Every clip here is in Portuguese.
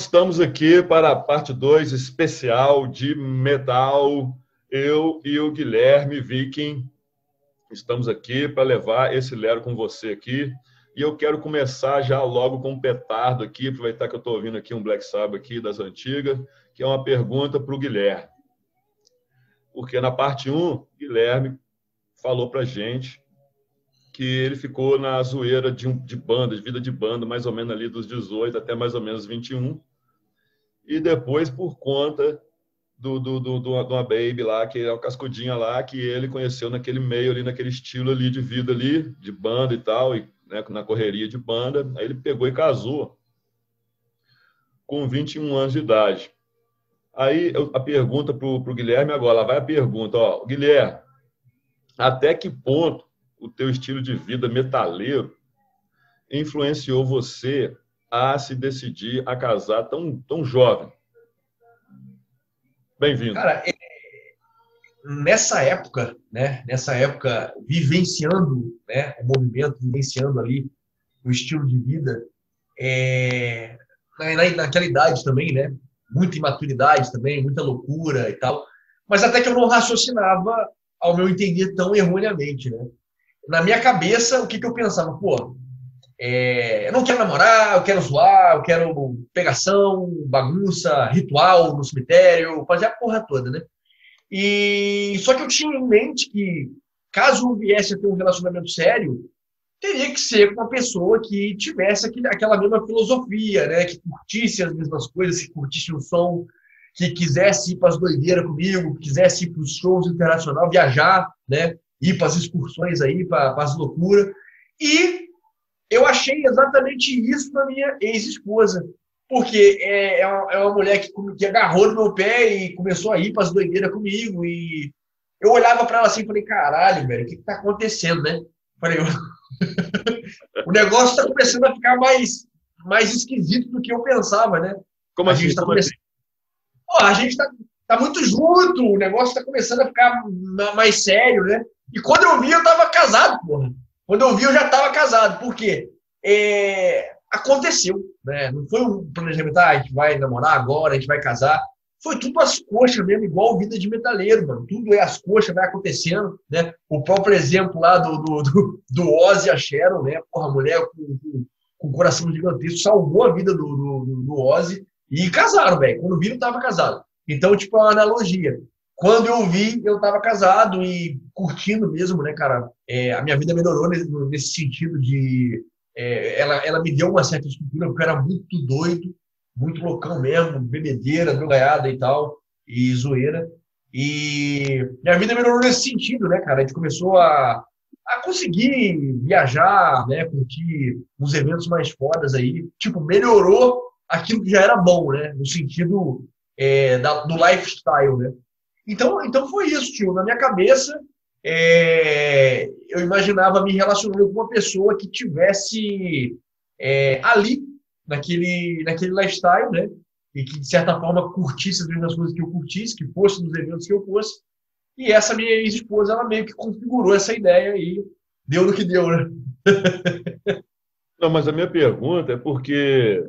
estamos aqui para a parte 2 especial de metal. Eu e o Guilherme Viking estamos aqui para levar esse Lero com você aqui. E eu quero começar já logo com um petardo aqui, aproveitar que eu estou ouvindo aqui um Black Sabbath aqui das antigas, que é uma pergunta para o Guilherme. Porque na parte 1, Guilherme falou para a gente que ele ficou na zoeira de banda, de vida de banda, mais ou menos ali dos 18 até mais ou menos 21. E depois, por conta de uma baby lá, que é uma cascudinha lá, que ele conheceu naquele meio ali, naquele estilo ali de vida ali, de banda e tal, e, né, na correria de banda. Aí ele pegou e casou com 21 anos de idade. Aí a pergunta para o Guilherme agora, lá vai a pergunta, ó, Guilherme, até que ponto o teu estilo de vida metaleiro influenciou você a se decidir a casar tão jovem? Bem-vindo. Cara, nessa época, né? Nessa época, vivenciando, né, o movimento, vivenciando ali o estilo de vida, naquela idade também, né? Muita imaturidade também, muita loucura e tal. Mas até que eu não raciocinava, ao meu entender, tão erroneamente, né? Na minha cabeça, o que eu pensava? Pô, eu não quero namorar, eu quero zoar, eu quero pegação, bagunça, ritual no cemitério, fazer a porra toda, né? E só que eu tinha em mente que, caso eu viesse a ter um relacionamento sério, teria que ser com uma pessoa que tivesse aquela mesma filosofia, né? Que curtisse as mesmas coisas, que curtisse o som, que quisesse ir para as doideiras comigo, que quisesse ir para os shows internacionais, viajar, né? Ir para as excursões aí, para as loucuras. E eu achei exatamente isso na minha ex-esposa. Porque é uma mulher que agarrou no meu pé e começou a ir para as doideiras comigo. E eu olhava para ela assim e falei, caralho, velho, o que está acontecendo, né? Falei, o negócio está começando a ficar mais esquisito do que eu pensava, né? Como assim? Gente tá começando... a gente tá muito junto, o negócio está começando a ficar mais sério, né? E quando eu vi, eu estava casado, porra. Quando eu vi, eu já estava casado. Por quê? Aconteceu, né? Não foi um planejamento, a gente vai namorar agora, a gente vai casar. Foi tudo às coxas mesmo, igual vida de metaleiro, mano. Tudo é às coxas, vai acontecendo, né? O próprio exemplo lá do Ozzy e a Sharon, né? Porra, a mulher com um coração gigantesco salvou a vida do Ozzy e casaram, velho. Quando vi, não estava casado. Então, tipo, é uma analogia. Quando eu vi, eu estava casado e curtindo mesmo, né, cara? A minha vida melhorou nesse sentido de... ela me deu uma certa estrutura, porque eu era muito doido, muito loucão mesmo, bebedeira, drogaiada e tal, e zoeira. E minha vida melhorou nesse sentido, né, cara? A gente começou a conseguir viajar, né, curtir uns eventos mais fodas aí. Tipo, melhorou aquilo que já era bom, né? No sentido do lifestyle, né? Então foi isso, tio. Na minha cabeça, eu imaginava me relacionando com uma pessoa que tivesse ali, naquele lifestyle, né? E que, de certa forma, curtisse as mesmas coisas que eu curtisse, que fosse nos eventos que eu fosse. E essa minha ex-esposa, ela meio que configurou essa ideia e deu no que deu, né? Não, mas a minha pergunta é porque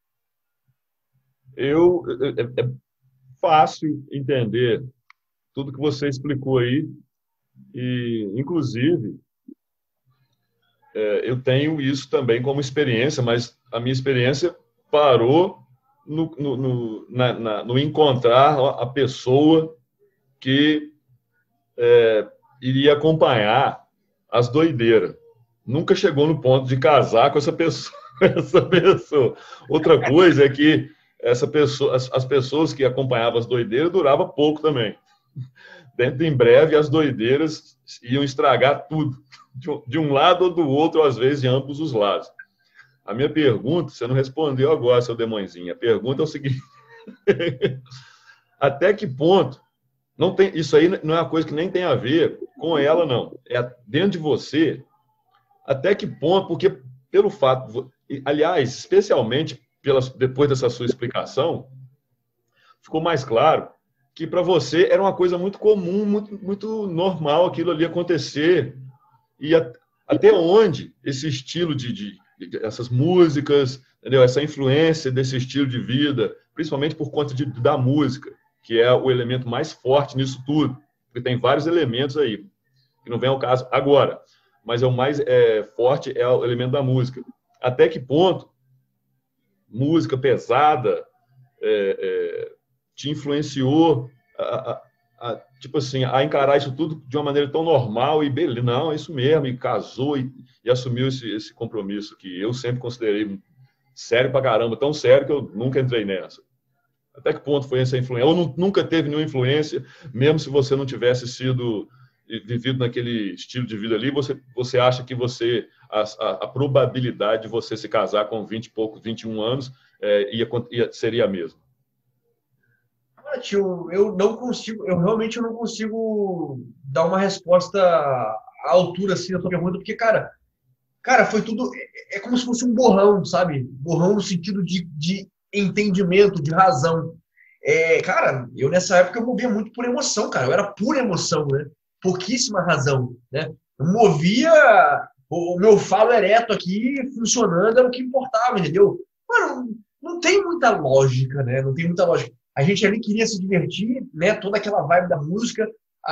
é fácil entender tudo que você explicou aí e, inclusive, eu tenho isso também como experiência, mas a minha experiência parou no encontrar a pessoa que iria acompanhar as doideiras. Nunca chegou no ponto de casar com essa pessoa. Outra coisa é que as pessoas que acompanhavam as doideiras duravam pouco também. Dentro em breve, as doideiras iam estragar tudo, de um lado ou do outro, às vezes de ambos os lados. A minha pergunta, você não respondeu agora, seu demôniozinho. A pergunta é o seguinte: até que ponto não tem, isso aí não é uma coisa que nem tem a ver com ela, não. É dentro de você. Até que ponto, porque pelo fato, aliás, especialmente depois dessa sua explicação, ficou mais claro que para você era uma coisa muito comum, muito normal aquilo ali acontecer. E até onde esse estilo de essas músicas, entendeu? Essa influência desse estilo de vida, principalmente por conta da música, que é o elemento mais forte nisso tudo, porque tem vários elementos aí, que não vem ao caso agora, mas o mais forte é o elemento da música. Até que ponto música pesada te influenciou tipo assim, a encarar isso tudo de uma maneira tão normal e beleza, não, é isso mesmo, e casou e assumiu esse compromisso que eu sempre considerei sério pra caramba, tão sério que eu nunca entrei nessa. Até que ponto foi essa influência? Ou nunca teve nenhuma influência, mesmo se você não tivesse vivido naquele estilo de vida ali, você acha que a probabilidade de você se casar com 20 e poucos, 21 anos seria a mesma? Tio, eu realmente não consigo dar uma resposta à altura assim da sua pergunta, porque, cara, foi tudo, como se fosse um borrão, sabe? Borrão no sentido de entendimento, de razão. Cara, eu nessa época eu movia muito por emoção, cara, eu era pura emoção, né? Pouquíssima razão, né? Eu movia o meu falo ereto aqui funcionando, era o que importava, entendeu? Mano, não tem muita lógica, né? Não tem muita lógica. A gente ali queria se divertir, né? Toda aquela vibe da música,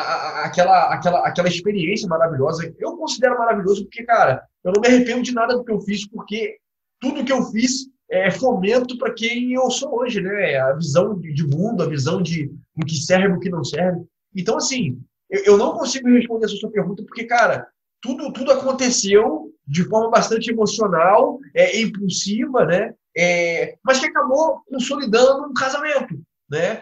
aquela experiência maravilhosa. Eu considero maravilhoso porque, cara, eu não me arrependo de nada do que eu fiz, porque tudo que eu fiz é fomento para quem eu sou hoje, né? A visão de mundo, a visão de o que serve e o que não serve. Então, assim, eu não consigo responder essa sua pergunta porque, cara, tudo aconteceu de forma bastante emocional, impulsiva, né? Mas que acabou consolidando um casamento, né?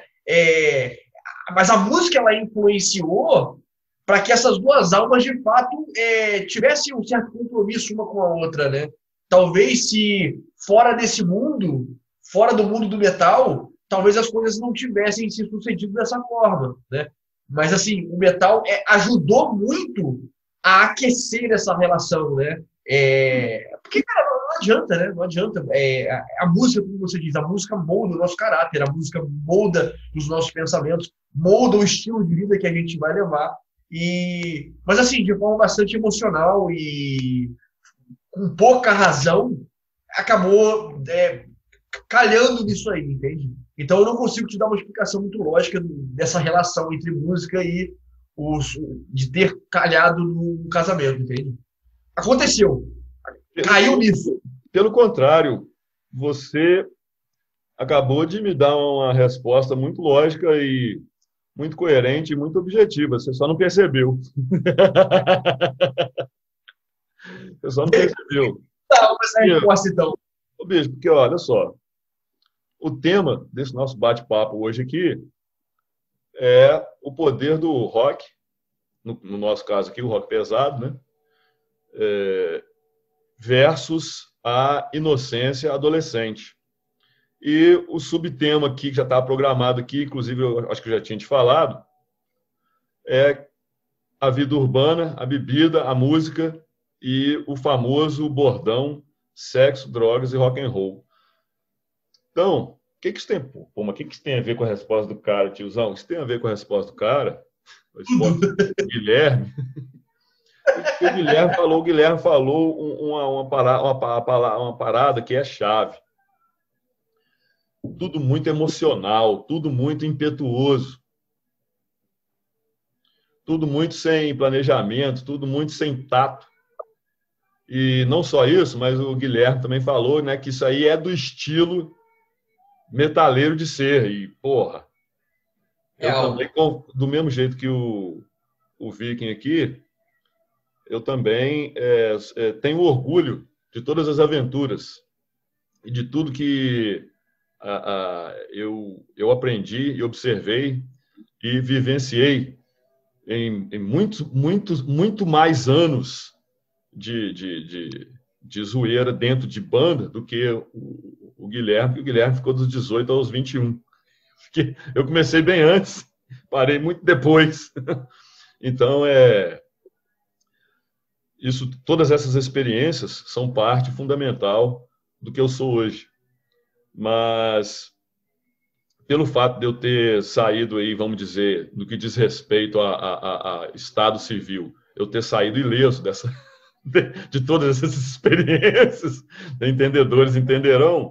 Mas a música ela influenciou para que essas duas almas de fato tivessem um certo compromisso uma com a outra, né? Talvez se fora desse mundo, fora do mundo do metal, talvez as coisas não tivessem se sucedido dessa forma, né? Mas assim, o metal ajudou muito a aquecer essa relação, né? Porque, cara, não adianta, né? Não adianta. A música, como você diz, a música molda o nosso caráter, a música molda os nossos pensamentos, molda o estilo de vida que a gente vai levar. Mas, assim, de forma bastante emocional e com pouca razão, acabou calhando nisso aí, entende? Então, eu não consigo te dar uma explicação muito lógica dessa relação entre música e de ter calhado no casamento, entende? Aconteceu. Caiu nisso. Pelo contrário, você acabou de me dar uma resposta muito lógica e muito coerente e muito objetiva. Você só não percebeu. Você só não percebeu. Tá, mas a resposta, então. Bicho, porque olha só, o tema desse nosso bate-papo hoje aqui é o poder do rock, no nosso caso aqui, o rock pesado, né? Versus a inocência adolescente. E o subtema aqui, que já está programado aqui, inclusive eu acho que eu já tinha te falado, é a vida urbana, a bebida, a música e o famoso bordão sexo, drogas e rock and roll. Então, o que isso tem, mas que isso tem a ver com a resposta do cara, tiozão? Isso tem a ver com a resposta do cara? A resposta do Guilherme? O Guilherme falou uma parada que é chave. Tudo muito emocional, tudo muito impetuoso, tudo muito sem planejamento, tudo muito sem tato. E não só isso, mas o Guilherme também falou, né, que isso aí é do estilo metaleiro de ser. E, porra, eu também, do mesmo jeito que o Viking aqui, eu também tenho orgulho de todas as aventuras e de tudo que eu aprendi e observei e vivenciei em muito mais anos de zoeira dentro de banda do que o Guilherme. O Guilherme ficou dos 18 aos 21. Eu comecei bem antes, parei muito depois. Então, todas essas experiências são parte fundamental do que eu sou hoje. Mas, pelo fato de eu ter saído aí, vamos dizer, no que diz respeito a Estado Civil, eu ter saído ileso de todas essas experiências, entendedores entenderão,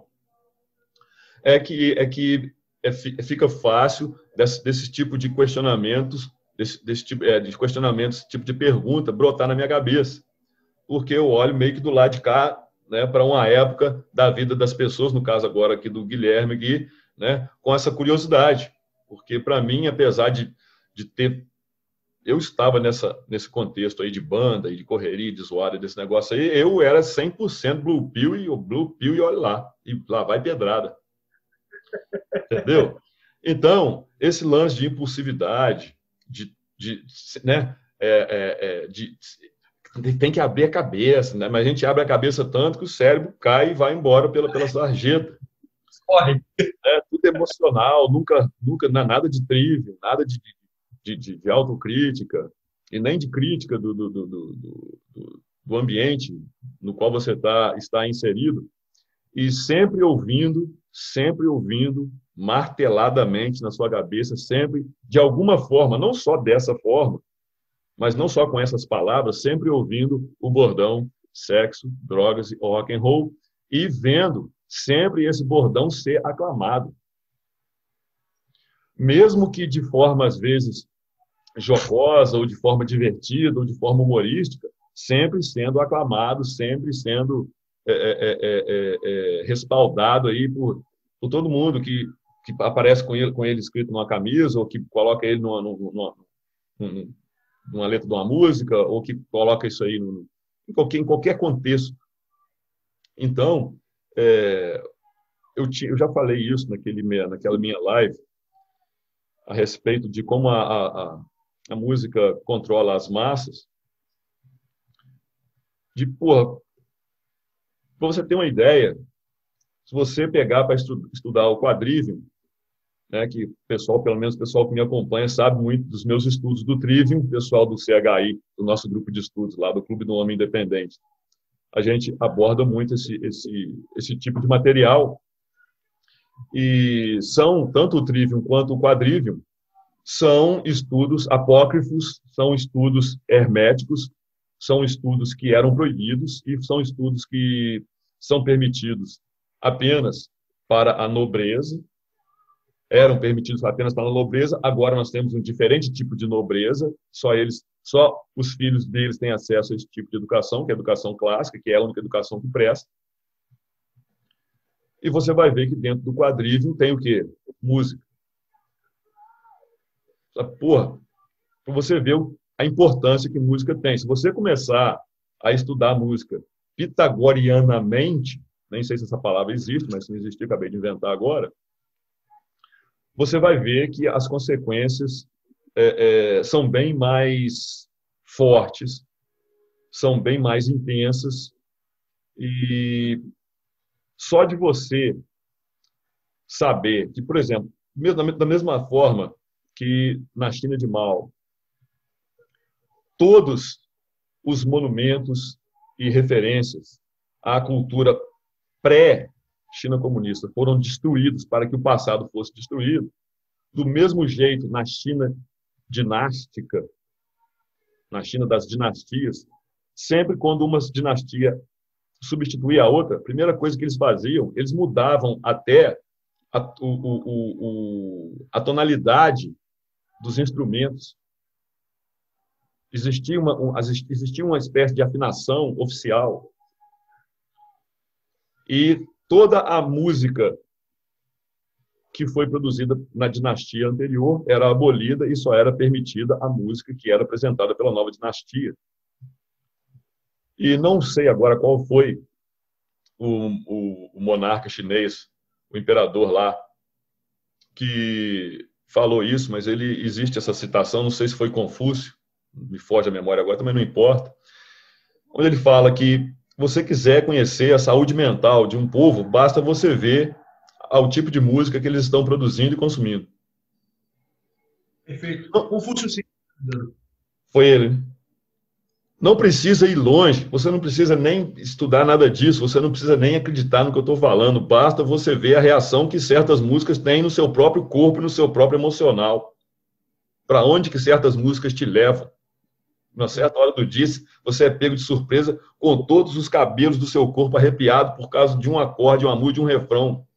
fica fácil desse tipo de questionamentos, desse tipo de pergunta brotar na minha cabeça, porque eu olho meio que do lado de cá, né, para uma época da vida das pessoas, no caso agora aqui do Guilherme aqui, né, com essa curiosidade, porque para mim, apesar de ter, eu estava nesse contexto aí de banda e de correria, de zoada, desse negócio aí, eu era 100% Blue Pill e olha lá, e lá vai pedrada. Entendeu? Então, esse lance de impulsividade, né, tem que abrir a cabeça, né? Mas a gente abre a cabeça tanto que o cérebro cai e vai embora pela sarjeta. Corre. Tudo emocional, nunca nada de trivial, nada de autocrítica, e nem de crítica do ambiente no qual você está inserido, e sempre ouvindo marteladamente na sua cabeça, sempre, de alguma forma, não só dessa forma, mas não só com essas palavras, sempre ouvindo o bordão sexo, drogas e rock and roll, e vendo sempre esse bordão ser aclamado. Mesmo que de forma, às vezes, jocosa, ou de forma divertida, ou de forma humorística, sempre sendo aclamado, sempre sendo respaldado aí por todo mundo que aparece com ele escrito numa camisa, ou que coloca ele numa letra de uma música, ou que coloca isso aí em qualquer contexto. Então, eu já falei isso naquela minha live, a respeito de como a música controla as massas, para você ter uma ideia, se você pegar para estudar o quadrivium, né, que pelo menos o pessoal que me acompanha sabe muito dos meus estudos do trivium, o pessoal do CHI, do nosso grupo de estudos lá, do Clube do Homem Independente. A gente aborda muito esse tipo de material, e tanto o trivium quanto o quadrivium são estudos apócrifos, são estudos herméticos, são estudos que eram proibidos e são estudos que são permitidos apenas para a nobreza, eram permitidos apenas para a nobreza, agora nós temos um diferente tipo de nobreza, só os filhos deles têm acesso a esse tipo de educação, que é a educação clássica, que é a única educação que presta. E você vai ver que dentro do quadrivium tem o quê? Música. Porra, para você ver a importância que música tem. Se você começar a estudar música pitagorianamente, nem sei se essa palavra existe, mas se não existir, acabei de inventar agora, você vai ver que as consequências são bem mais fortes, são bem mais intensas, e só de você saber que, por exemplo, da mesma forma que na China de Mao, todos os monumentos e referências à cultura pré-China comunista foram destruídos para que o passado fosse destruído, do mesmo jeito, na China dinástica, na China das dinastias, sempre quando uma dinastia substituía a outra, a primeira coisa que eles faziam, eles mudavam até a tonalidade dos instrumentos. Existia uma espécie de afinação oficial. E toda a música que foi produzida na dinastia anterior era abolida e só era permitida a música que era apresentada pela nova dinastia. E não sei agora qual foi o monarca chinês, o imperador lá, que falou isso, mas existe essa citação, não sei se foi Confúcio, me foge a memória agora, também não importa, onde ele fala que você quiser conhecer a saúde mental de um povo, basta você ver ao tipo de música que eles estão produzindo e consumindo. Perfeito. Confúcio, sim. Foi ele. Não precisa ir longe, você não precisa nem estudar nada disso, você não precisa nem acreditar no que eu estou falando, basta você ver a reação que certas músicas têm no seu próprio corpo e no seu próprio emocional. Para onde que certas músicas te levam. Numa certa hora do dia, você é pego de surpresa com todos os cabelos do seu corpo arrepiado por causa de um acorde, uma música, de um refrão.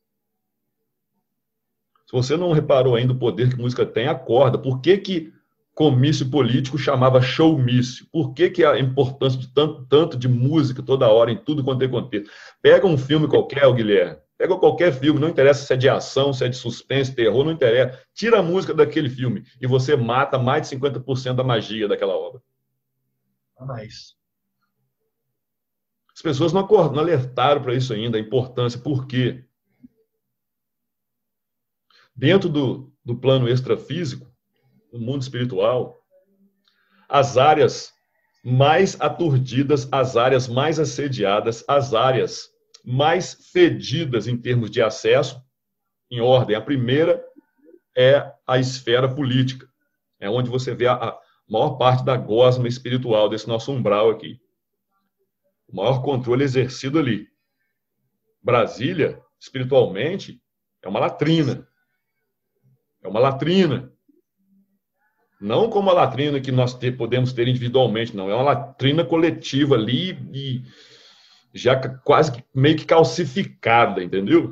Se você não reparou ainda o poder que música tem, acorda. Por que comício político chamava showmício? Por que a importância de tanto de música toda hora, em tudo quanto é contexto? Pega um filme qualquer, Guilherme. Pega qualquer filme, não interessa se é de ação, se é de suspense, terror, não interessa. Tira a música daquele filme e você mata mais de 50% da magia daquela obra. Mas... As pessoas não alertaram para isso ainda, a importância. Por quê? Dentro do plano extrafísico, no mundo espiritual, as áreas mais aturdidas, as áreas mais assediadas, as áreas mais fedidas em termos de acesso, em ordem. A primeira é a esfera política. É onde você vê a maior parte da gosma espiritual desse nosso umbral aqui. O maior controle exercido ali. Brasília, espiritualmente, é uma latrina. É uma latrina. Não como a latrina que nós podemos ter individualmente, não. É uma latrina coletiva ali e já quase que meio que calcificada, entendeu?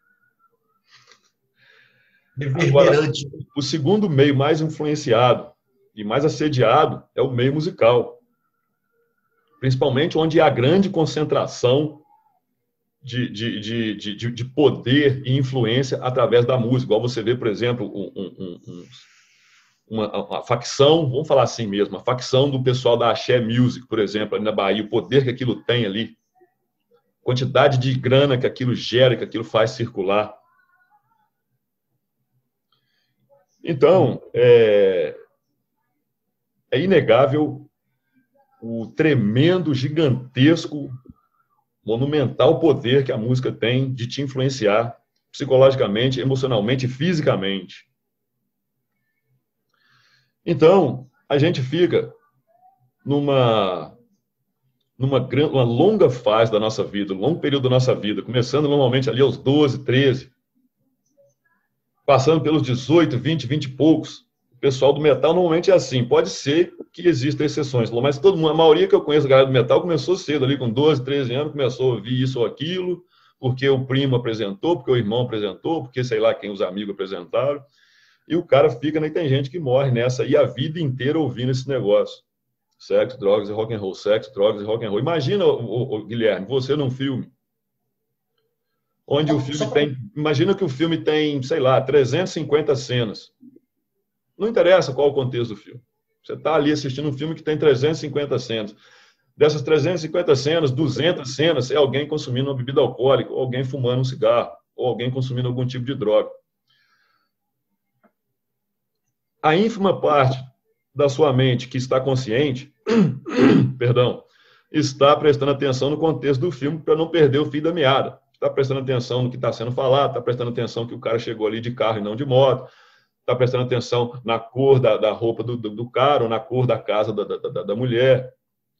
Agora, o segundo meio mais influenciado e mais assediado é o meio musical. Principalmente onde há grande concentração de poder e influência através da música. Igual você vê, por exemplo, uma facção, vamos falar assim mesmo, uma facção do pessoal da Axé Music, por exemplo, ali na Bahia, o poder que aquilo tem ali, quantidade de grana que aquilo gera, que aquilo faz circular. Então, é inegável o tremendo, gigantesco, monumental poder que a música tem de te influenciar psicologicamente, emocionalmente e fisicamente. Então, a gente fica numa longa fase da nossa vida, um longo período da nossa vida, começando normalmente ali aos 12, 13, passando pelos 18, 20, 20 e poucos. O pessoal do metal normalmente é assim. Pode ser que existam exceções, mas todo mundo, a maioria que eu conheço, a galera do metal, começou cedo, ali com 12, 13 anos, começou a ouvir isso ou aquilo, porque o primo apresentou, porque o irmão apresentou, porque sei lá quem os amigos apresentaram. E o cara fica, né? Tem gente que morre nessa, e a vida inteira ouvindo esse negócio. Sexo, drogas e rock and roll. Sexo, drogas e rock and roll. Imagina, Guilherme, você num filme, onde o filme tem... Imagina que o filme tem, sei lá, 350 cenas. Não interessa qual o contexto do filme. Você está ali assistindo um filme que tem 350 cenas. Dessas 350 cenas, 200 cenas é alguém consumindo uma bebida alcoólica, ou alguém fumando um cigarro, ou alguém consumindo algum tipo de droga. A ínfima parte da sua mente que está consciente, perdão, está prestando atenção no contexto do filme para não perder o fio da meada. Está prestando atenção no que está sendo falado, está prestando atenção que o cara chegou ali de carro e não de moto, está prestando atenção na cor da roupa do cara ou na cor da casa da mulher.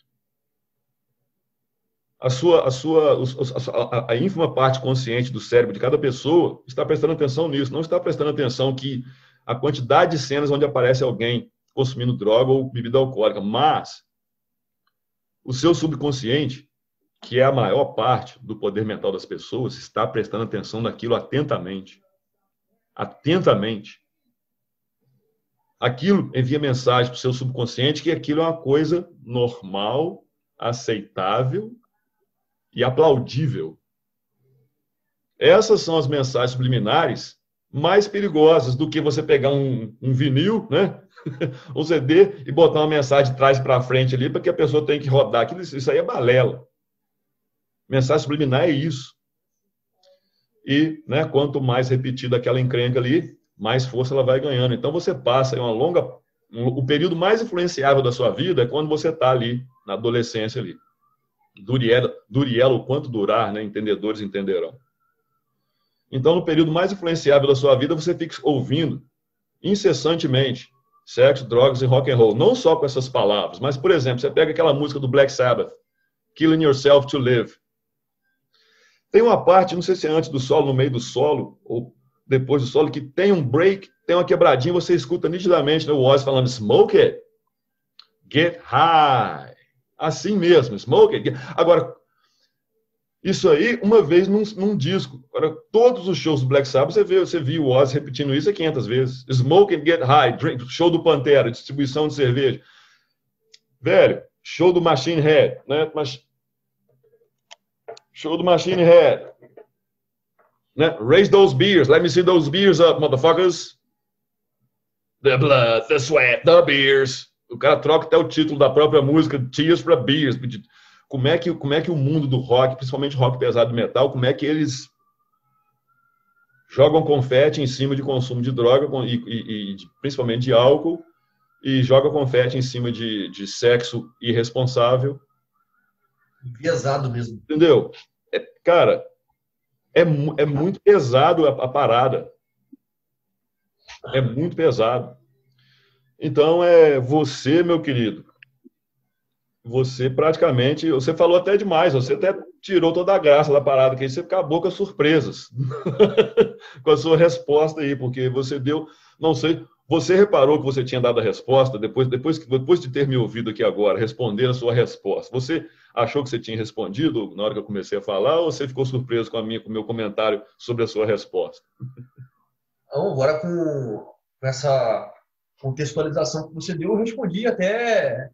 A ínfima parte consciente do cérebro de cada pessoa está prestando atenção nisso, não está prestando atenção que a quantidade de cenas onde aparece alguém consumindo droga ou bebida alcoólica, mas o seu subconsciente, que é a maior parte do poder mental das pessoas, está prestando atenção naquilo atentamente. Atentamente. Aquilo envia mensagem para o seu subconsciente que aquilo é uma coisa normal, aceitável e aplaudível. Essas são as mensagens subliminares mais perigosas do que você pegar um vinil, né? Um CD e botar uma mensagem de trás para frente ali para que a pessoa tenha que rodar. Isso aí é balela. Mensagem subliminar é isso. E, né, quanto mais repetida aquela encrenca ali, mais força ela vai ganhando. Então você passa o período mais influenciável da sua vida é quando você está ali, na adolescência ali. Duriel, o quanto durar, né? Entendedores entenderão. Então, no período mais influenciável da sua vida, você fica ouvindo incessantemente sexo, drogas e rock and roll. Não só com essas palavras, mas, por exemplo, você pega aquela música do Black Sabbath, Killing Yourself to Live. Tem uma parte, não sei se é antes do solo, no meio do solo, ou depois do solo, que tem um break, tem uma quebradinha, você escuta nitidamente, né, o Ozzy falando, smoke it, get high. Assim mesmo, smoke it. Agora, isso aí, uma vez num disco. Agora, todos os shows do Black Sabbath, você viu o Ozzy repetindo isso 500 vezes. Smoke and get high. Drink, show do Pantera, distribuição de cerveja. Velho, show do Machine Head, né? Show do Machine Head. Né? Raise those beers. Let me see those beers up, motherfuckers. The blood, the sweat, the beers. O cara troca até o título da própria música, Tears para Beers. Como é que o mundo do rock, principalmente rock pesado e metal, como é que eles jogam confete em cima de consumo de droga e principalmente de álcool, e jogam confete em cima de sexo irresponsável. Pesado mesmo. Entendeu? Cara, é muito pesado a parada. É muito pesado. Então, você, meu querido, você praticamente, você falou até demais, você até tirou toda a graça da parada, que aí você acabou com as surpresas, com a sua resposta aí, porque você deu, não sei, você reparou que você tinha dado a resposta, depois de ter me ouvido aqui agora, responder a sua resposta, você achou que você tinha respondido na hora que eu comecei a falar, ou você ficou surpreso com o meu comentário sobre a sua resposta? Então, agora com essa contextualização que você deu, eu respondi até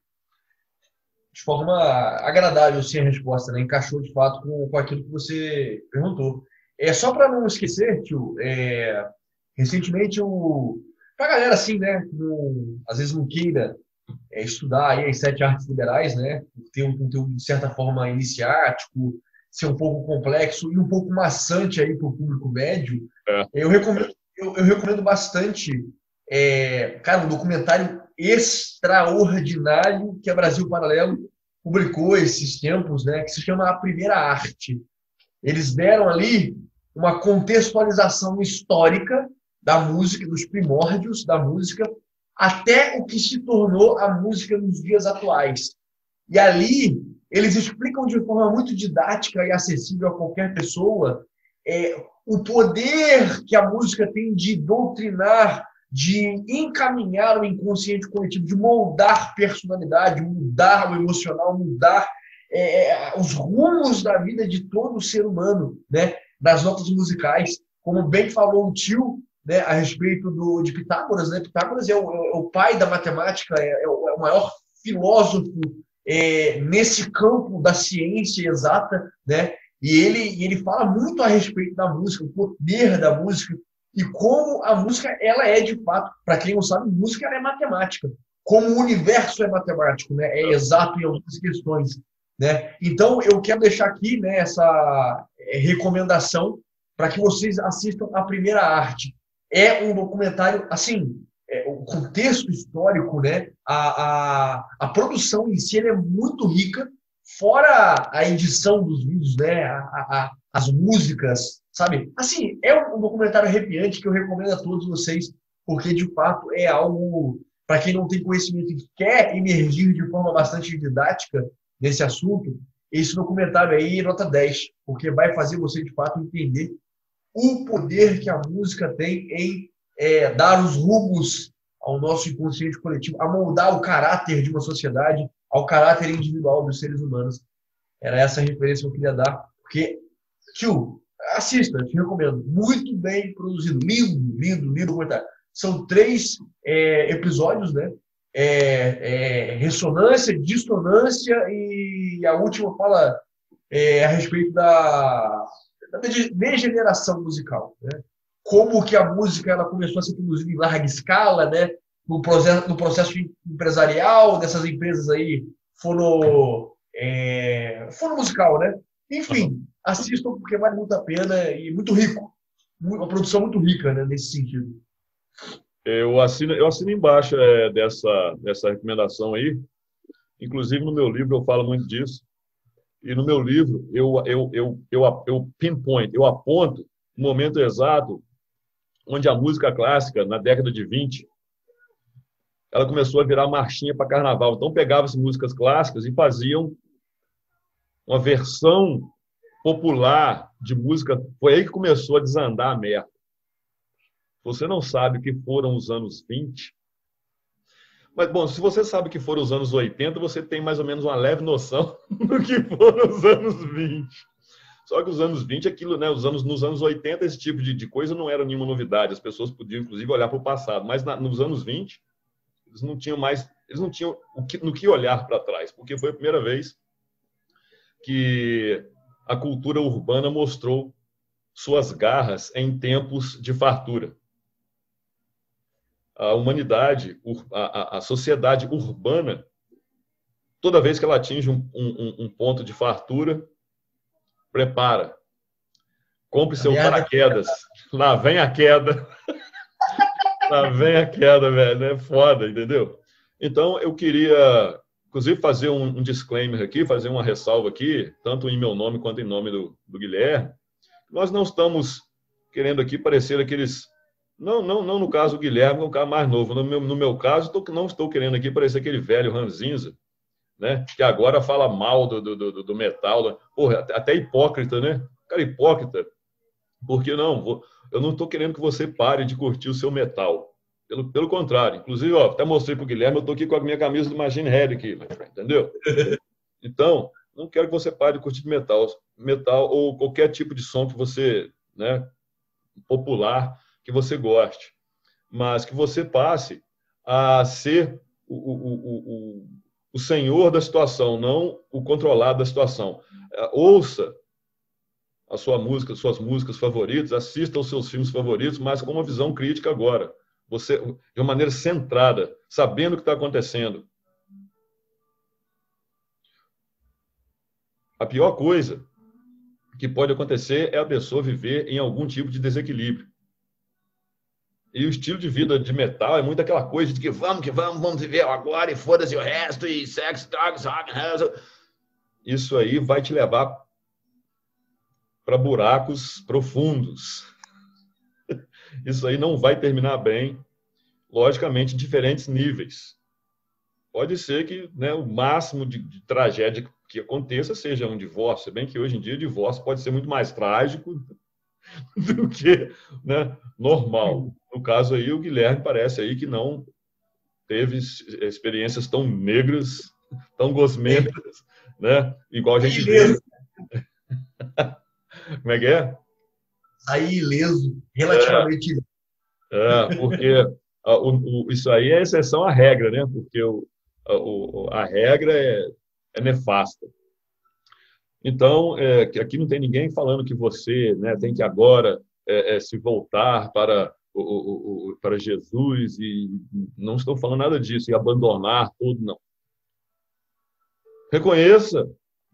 de forma agradável, sem a resposta, né? Encaixou de fato com aquilo que você perguntou. Só para não esquecer, tio, recentemente para a galera assim, né, às vezes não queira estudar aí as 7 artes liberais, né, ter um conteúdo de certa forma iniciático, ser um pouco complexo e um pouco maçante aí para o público médio, eu recomendo bastante, cara, um documentário extraordinário que a Brasil Paralelo publicou esses tempos, né, que se chama A Primeira Arte. Eles deram ali uma contextualização histórica da música, dos primórdios da música, até o que se tornou a música nos dias atuais. E ali eles explicam de forma muito didática e acessível a qualquer pessoa o poder que a música tem de doutrinar, de encaminhar o inconsciente coletivo, de moldar personalidade, mudar o emocional, mudar os rumos da vida de todo ser humano, né? Das notas musicais. Como bem falou o tio, né, a respeito de Pitágoras, né? Pitágoras é o pai da matemática, é o maior filósofo nesse campo da ciência exata, né? E ele fala muito a respeito da música, o poder da música e como a música ela é de fato, para quem não sabe, música ela é matemática, como o universo é matemático, né? É exato em algumas questões, né? Então eu quero deixar aqui, né, essa recomendação para que vocês assistam A Primeira Arte. É um documentário assim, o contexto histórico, né? A produção em si é muito rica, fora a edição dos vídeos, né? As músicas, sabe? Assim, é um documentário arrepiante que eu recomendo a todos vocês, porque de fato é algo para quem não tem conhecimento e quer emergir de forma bastante didática nesse assunto. Esse documentário aí nota 10, porque vai fazer você de fato entender o poder que a música tem em dar os rumos ao nosso inconsciente coletivo, a moldar o caráter de uma sociedade, ao caráter individual dos seres humanos. Era essa a referência que eu queria dar, porque, tio, assista, te recomendo. Muito bem produzido, lindo, lindo, lindo documentário. São 3 episódios, né? Ressonância, dissonância e a última fala a respeito da degeneração musical, né? Como que a música ela começou a ser produzida em larga escala, né? No processo empresarial dessas empresas aí, fono musical, né? Enfim, assistam porque vale muito a pena e muito rico. Uma produção muito rica, né, nesse sentido. Eu assino embaixo dessa recomendação aí. Inclusive, no meu livro eu falo muito disso. E no meu livro eu pinpoint, eu aponto o momento exato onde a música clássica, na década de 20, ela começou a virar marchinha para carnaval. Então, pegava-se músicas clássicas e faziam uma versão popular de música. Foi aí que começou a desandar a merda. Você não sabe o que foram os anos 20? Mas, bom, se você sabe que foram os anos 80, você tem mais ou menos uma leve noção do que foram os anos 20. Só que os anos 20, aquilo, né? Nos anos 80, esse tipo de coisa não era nenhuma novidade. As pessoas podiam, inclusive, olhar para o passado. Mas nos anos 20, eles não tinham no que olhar para trás, porque foi a primeira vez que a cultura urbana mostrou suas garras em tempos de fartura. A humanidade, a sociedade urbana, toda vez que ela atinge um ponto de fartura, prepara. Compre seu paraquedas. Lá vem a queda. Lá vem a queda, velho. É foda, entendeu? Então, eu queria, inclusive, fazer um disclaimer aqui, fazer uma ressalva aqui, tanto em meu nome quanto em nome do Guilherme. Nós não estamos querendo aqui parecer aqueles... Não no caso do Guilherme, é um cara mais novo. No meu caso, não estou querendo aqui parecer aquele velho ranzinza, né? Que agora fala mal do metal. Porra, até hipócrita, né? Cara, hipócrita. Porque não, eu não estou querendo que você pare de curtir o seu metal. Pelo contrário. Inclusive, ó, até mostrei para o Guilherme, eu estou aqui com a minha camisa do Machine Head aqui, entendeu? Então, não quero que você pare de curtir metal ou qualquer tipo de som que você, né, popular, que você goste, mas que você passe a ser o senhor da situação, não o controlado da situação. Ouça a sua música, suas músicas favoritas, assista aos seus filmes favoritos, mas com uma visão crítica agora. Você, de uma maneira centrada, sabendo o que está acontecendo. A pior coisa que pode acontecer é a pessoa viver em algum tipo de desequilíbrio. E o estilo de vida de metal é muito aquela coisa de que vamos viver agora e foda-se o resto, e sexo, drogas, rock and roll. Isso aí vai te levar para buracos profundos. Isso aí não vai terminar bem, logicamente, em diferentes níveis. Pode ser que, né, o máximo de tragédia que aconteça seja um divórcio, se bem que hoje em dia o divórcio pode ser muito mais trágico do que, né, normal. No caso aí, o Guilherme parece aí que não teve experiências tão negras, tão gosmentas, né? Igual a gente vê. Como é que é? Sair ileso, relativamente ileso. Porque isso aí é exceção à regra, né? Porque a regra é nefasta. Então, aqui não tem ninguém falando que você, né, tem que agora se voltar para Jesus, e não estou falando nada disso, e abandonar tudo, não. Reconheça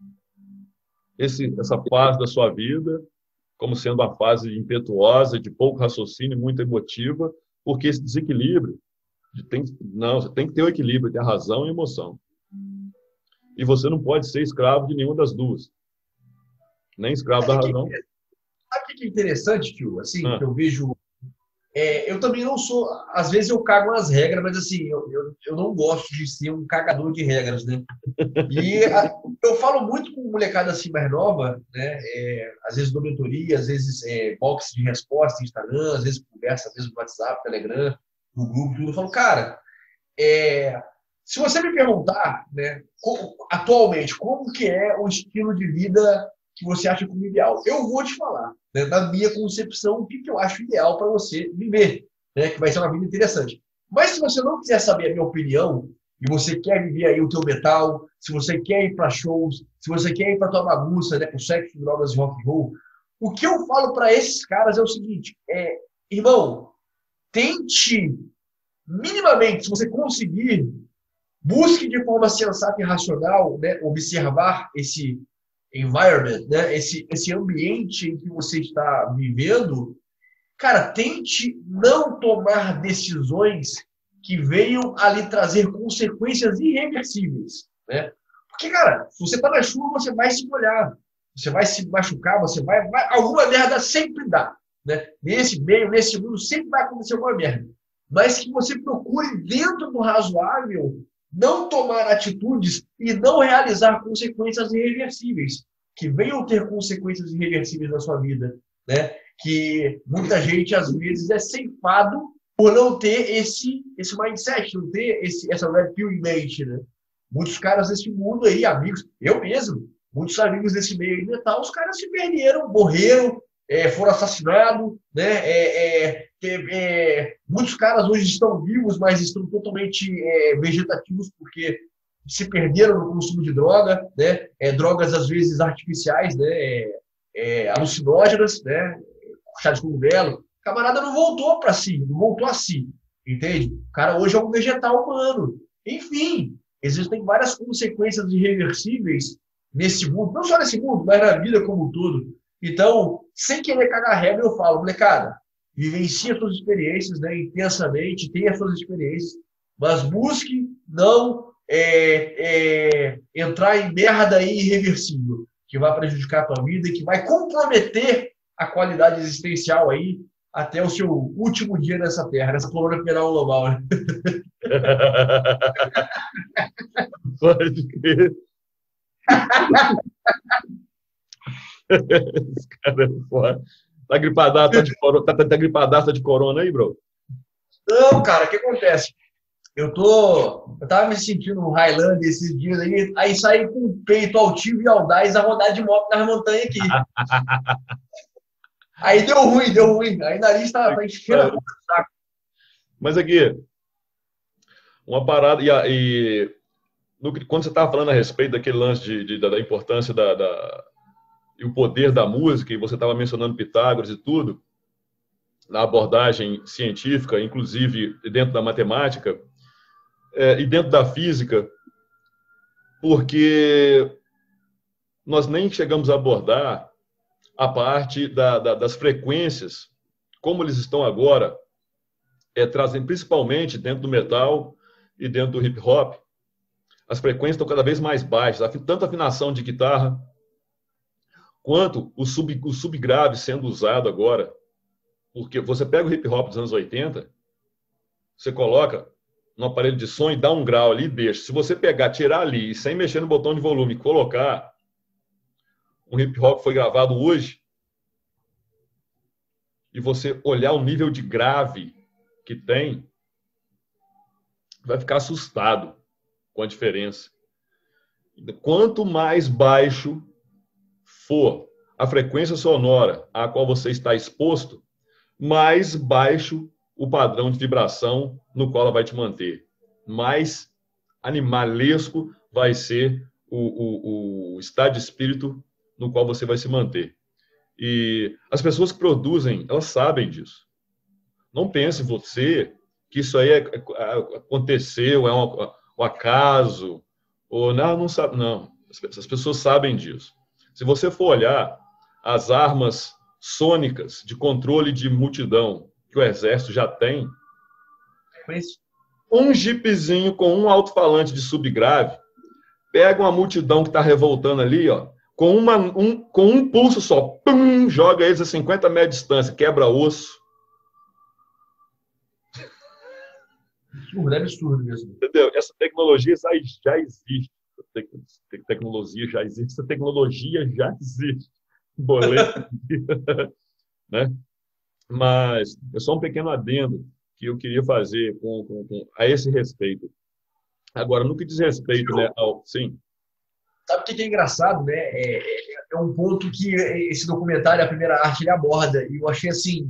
essa fase da sua vida como sendo uma fase impetuosa, de pouco raciocínio, muito emotiva, porque esse desequilíbrio, você tem que ter o equilíbrio entre a razão e a emoção. E você não pode ser escravo de nenhuma das duas. Nem escravo da razão. Sabe o que é interessante, tio? Assim, que eu vejo... eu também não sou... Às vezes eu cago nas regras, mas assim, eu não gosto de ser um cagador de regras, né? E eu falo muito com molecada assim mais nova, né? Às vezes dou mentoria, às vezes box de resposta no Instagram, às vezes conversa, às vezes no WhatsApp, Telegram, no grupo, tudo. Eu falo, cara, se você me perguntar, né, atualmente, como que é o estilo de vida que você acha como ideal? Eu vou te falar, né, da minha concepção, o que eu acho ideal para você viver, né, que vai ser uma vida interessante. Mas se você não quiser saber a minha opinião, e você quer viver aí o teu metal, se você quer ir para shows, se você quer ir para tua bagunça, né, com sexo, drogas e rock and roll, o que eu falo para esses caras é o seguinte, irmão, tente, minimamente, se você conseguir, busque de forma sensata e racional, né, observar esse environment, né, esse ambiente em que você está vivendo. Cara, tente não tomar decisões que venham a lhe trazer consequências irreversíveis, né? Porque, cara, se você está na chuva, você vai se molhar, você vai se machucar, você vai alguma merda sempre dá, né? Nesse meio, nesse mundo, sempre vai acontecer alguma merda. Mas que você procure, dentro do razoável, não tomar atitudes e não realizar consequências irreversíveis, que venham ter consequências irreversíveis na sua vida, né? Que muita gente, às vezes, é ceifado por não ter esse mindset, não ter essa red pill em mente, né? Muitos caras desse mundo aí, amigos, eu mesmo, muitos amigos desse meio de metal, os caras se perderam, morreram, foram assassinados, né? Muitos caras hoje estão vivos, mas estão totalmente vegetativos porque se perderam no consumo de droga, né? Drogas às vezes artificiais, né? Alucinógenas, né? Chá de cogumelo. O camarada não voltou para si, não voltou a si, entende? O cara hoje é um vegetal humano. Enfim, existem várias consequências irreversíveis nesse mundo, não só nesse mundo, mas na vida como um todo. Então, sem querer cagar regra, eu falo, molecada, vivencie as suas experiências, né, intensamente, tenha as suas experiências, mas busque não entrar em merda aí irreversível, que vai prejudicar a tua vida e que vai comprometer a qualidade existencial aí até o seu último dia nessa terra, nessa coluna penal global. Né? Pode crer. Esse cara é foda. Tá gripadaça de corona aí, bro? Não, cara, o que acontece? Eu tava me sentindo no Highlander esses dias aí saí com o peito altivo e audaz a rodar de moto nas montanhas aqui. Aí deu ruim. Aí o nariz tá enchendo a boca do saco. Mas aqui, uma parada, quando você estava falando a respeito daquele lance da importância e o poder da música, e você estava mencionando Pitágoras e tudo, na abordagem científica, inclusive dentro da matemática, e dentro da física, porque nós nem chegamos a abordar a parte das frequências, como eles estão agora, trazem principalmente dentro do metal e dentro do hip hop, as frequências estão cada vez mais baixas, tanto a afinação de guitarra, quanto o subgrave sendo usado agora, porque você pega o hip hop dos anos 80, você coloca no aparelho de som e dá um grau ali e deixa. Se você pegar, tirar ali, e sem mexer no botão de volume, e colocar um hip hop que foi gravado hoje, e você olhar o nível de grave que tem, vai ficar assustado com a diferença. Quanto mais baixo for a frequência sonora a qual você está exposto, mais baixo o padrão de vibração no qual ela vai te manter. Mais animalesco vai ser o estado de espírito no qual você vai se manter. E as pessoas que produzem, elas sabem disso. Não pense você que isso aí aconteceu, é um acaso, ou não sabe, não. As pessoas sabem disso. Se você for olhar as armas sônicas de controle de multidão que o exército já tem, um jipezinho com um alto-falante de subgrave pega uma multidão que está revoltando ali, ó, com um pulso só, pum, joga eles a 50 metros de distância, quebra osso. É absurdo mesmo. Entendeu? Essa tecnologia já existe. Tecnologia já existe. Essa tecnologia já existe. Boleto. Né? Mas é só um pequeno adendo que eu queria fazer a esse respeito. Agora, no que diz respeito, né, sim. Sabe o que é engraçado, né? É um ponto que esse documentário, a primeira arte, ele aborda. E eu achei assim,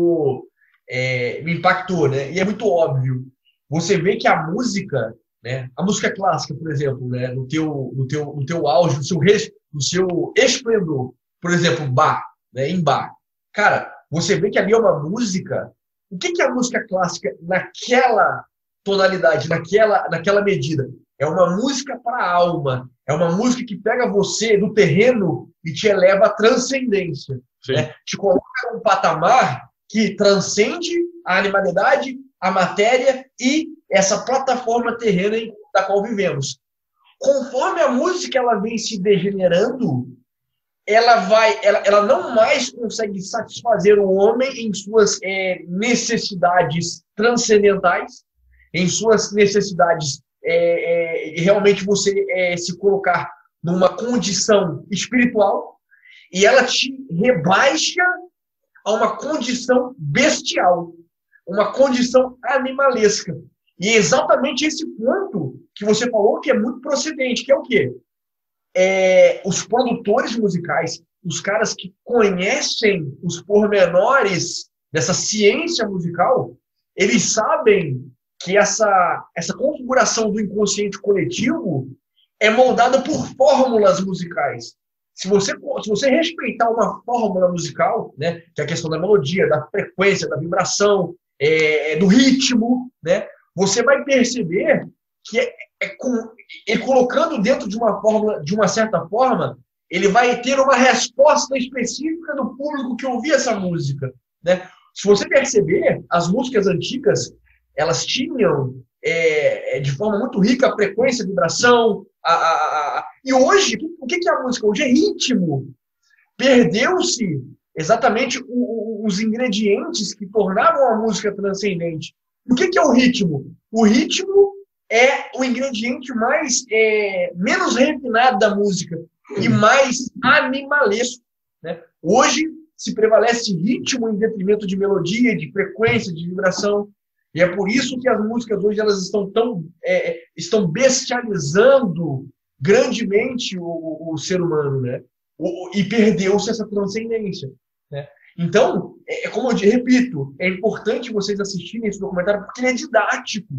me impactou, né? E é muito óbvio. Você vê que a música, né? A música clássica, por exemplo, né? No teu auge, no seu esplendor, por exemplo, Bach, né? Em Bach. Cara, você vê que ali é uma música. O que é a música clássica naquela tonalidade, naquela medida? É uma música para a alma. É uma música que pega você do terreno e te eleva à transcendência. Né? Te coloca num patamar que transcende a animalidade, a matéria e essa plataforma terrena da qual vivemos. Conforme a música ela vem se degenerando, ela não mais consegue satisfazer o homem em suas necessidades transcendentais, em suas necessidades realmente você se colocar numa condição espiritual, e ela te rebaixa a uma condição bestial. uma condição animalesca. E é exatamente esse ponto que você falou que é muito procedente, que é o quê? Os produtores musicais, os caras que conhecem os pormenores dessa ciência musical, eles sabem que essa configuração do inconsciente coletivo é moldada por fórmulas musicais. Se você respeitar uma fórmula musical, né, que é a questão da melodia, da frequência, da vibração, do ritmo, né, você vai perceber que ele colocando dentro de uma fórmula, de uma certa forma, ele vai ter uma resposta específica do público que ouvia essa música, né? Se você perceber, as músicas antigas, elas tinham de forma muito rica a frequência, a vibração, e hoje, o que é a música? Hoje é ritmo. Perdeu-se exatamente os ingredientes que tornavam a música transcendente. O que é o ritmo? O ritmo é o ingrediente menos refinado da música e mais animalesco, né? Hoje se prevalece ritmo em detrimento de melodia, de frequência, de vibração. E é por isso que as músicas hoje elas estão bestializando grandemente o ser humano, né? E perdeu-se essa transcendência, né? Então, como eu repito, é importante vocês assistirem esse documentário porque ele é didático.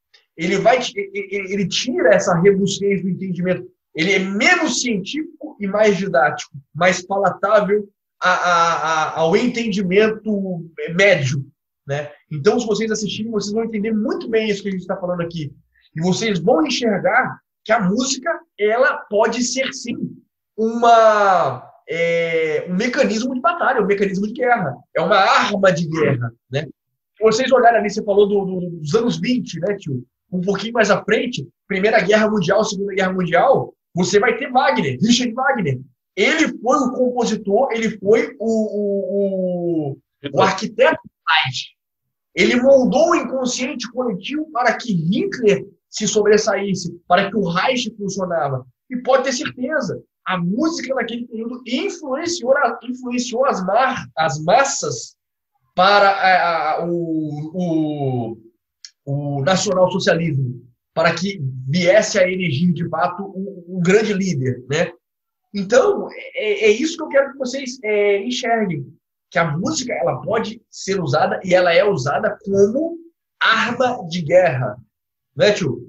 Ele tira essa rebusquez do entendimento. Ele é menos científico e mais didático, mais palatável ao entendimento médio, né? Então, se vocês assistirem, vocês vão entender muito bem isso que a gente está falando aqui. E vocês vão enxergar que a música, ela pode ser, sim, um mecanismo de batalha, um mecanismo de guerra. É uma arma de guerra, né? Se vocês olharem ali, você falou dos anos 20, né, tio? Um pouquinho mais à frente, Primeira Guerra Mundial, Segunda Guerra Mundial, você vai ter Wagner, Richard Wagner. Ele foi o compositor, ele foi o arquiteto do Reich. Ele moldou o inconsciente coletivo para que Hitler se sobressaísse, para que o Reich funcionava. E pode ter certeza, a música naquele período influenciou as massas para o nacionalsocialismo, para que viesse a erigir, de fato, um grande líder, né? Então, é isso que eu quero que vocês enxerguem, que a música ela pode ser usada e ela é usada como arma de guerra, né, tio?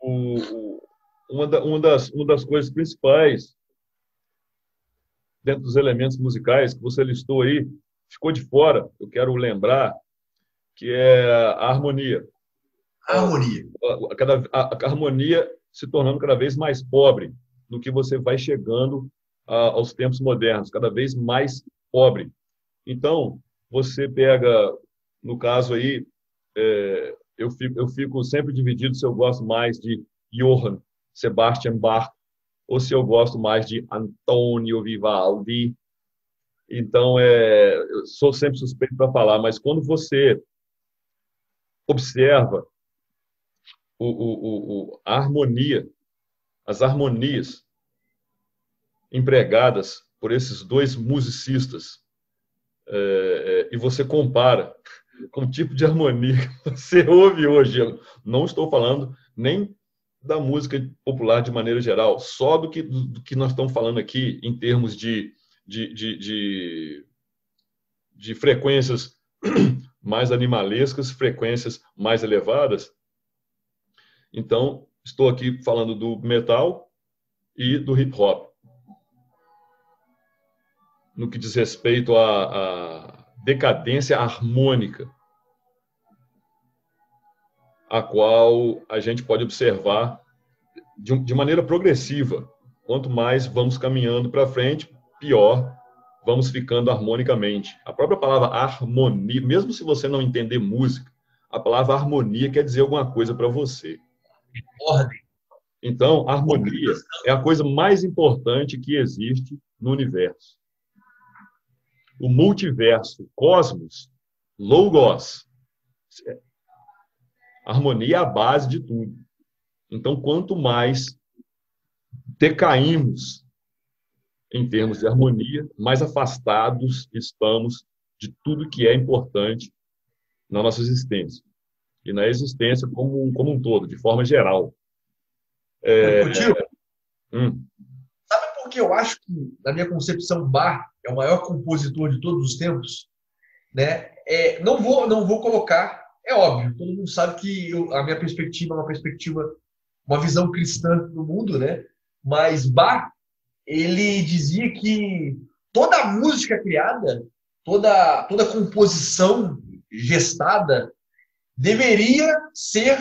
Uma das coisas principais dentro dos elementos musicais que você listou aí, ficou de fora, eu quero lembrar, que é a harmonia. A harmonia. A harmonia se tornando cada vez mais pobre no que você vai chegando aos tempos modernos, cada vez mais pobre. Então, você pega, no caso aí, eu fico sempre dividido se eu gosto mais de Johann Sebastian Bach ou se eu gosto mais de Antonio Vivaldi. Então, eu sou sempre suspeito para falar, mas quando você observa a harmonia, as harmonias empregadas por esses dois musicistas, e você compara com o tipo de harmonia que você ouve hoje. Eu não estou falando nem da música popular de maneira geral, só do que nós estamos falando aqui em termos de frequências mais animalescas, frequências mais elevadas. Então, estou aqui falando do metal e do hip hop. No que diz respeito à decadência harmônica, a qual a gente pode observar de maneira progressiva. Quanto mais vamos caminhando para frente, pior vamos ficando harmonicamente. A própria palavra harmonia, mesmo se você não entender música, a palavra harmonia quer dizer alguma coisa para você. Ordem. Então, harmonia é a coisa mais importante que existe no universo. O multiverso, cosmos, logos, harmonia é a base de tudo. Então, quanto mais decaímos em termos de harmonia, mais afastados estamos de tudo que é importante na nossa existência e na existência como um todo, de forma geral. Tio, Hum, sabe por que eu acho que, na minha concepção, Bach é o maior compositor de todos os tempos? Né? Não vou colocar, é óbvio, todo mundo sabe que a minha perspectiva é uma perspectiva, uma visão cristã do mundo, né? Mas Bach, ele dizia que toda a música criada, toda composição gestada deveria ser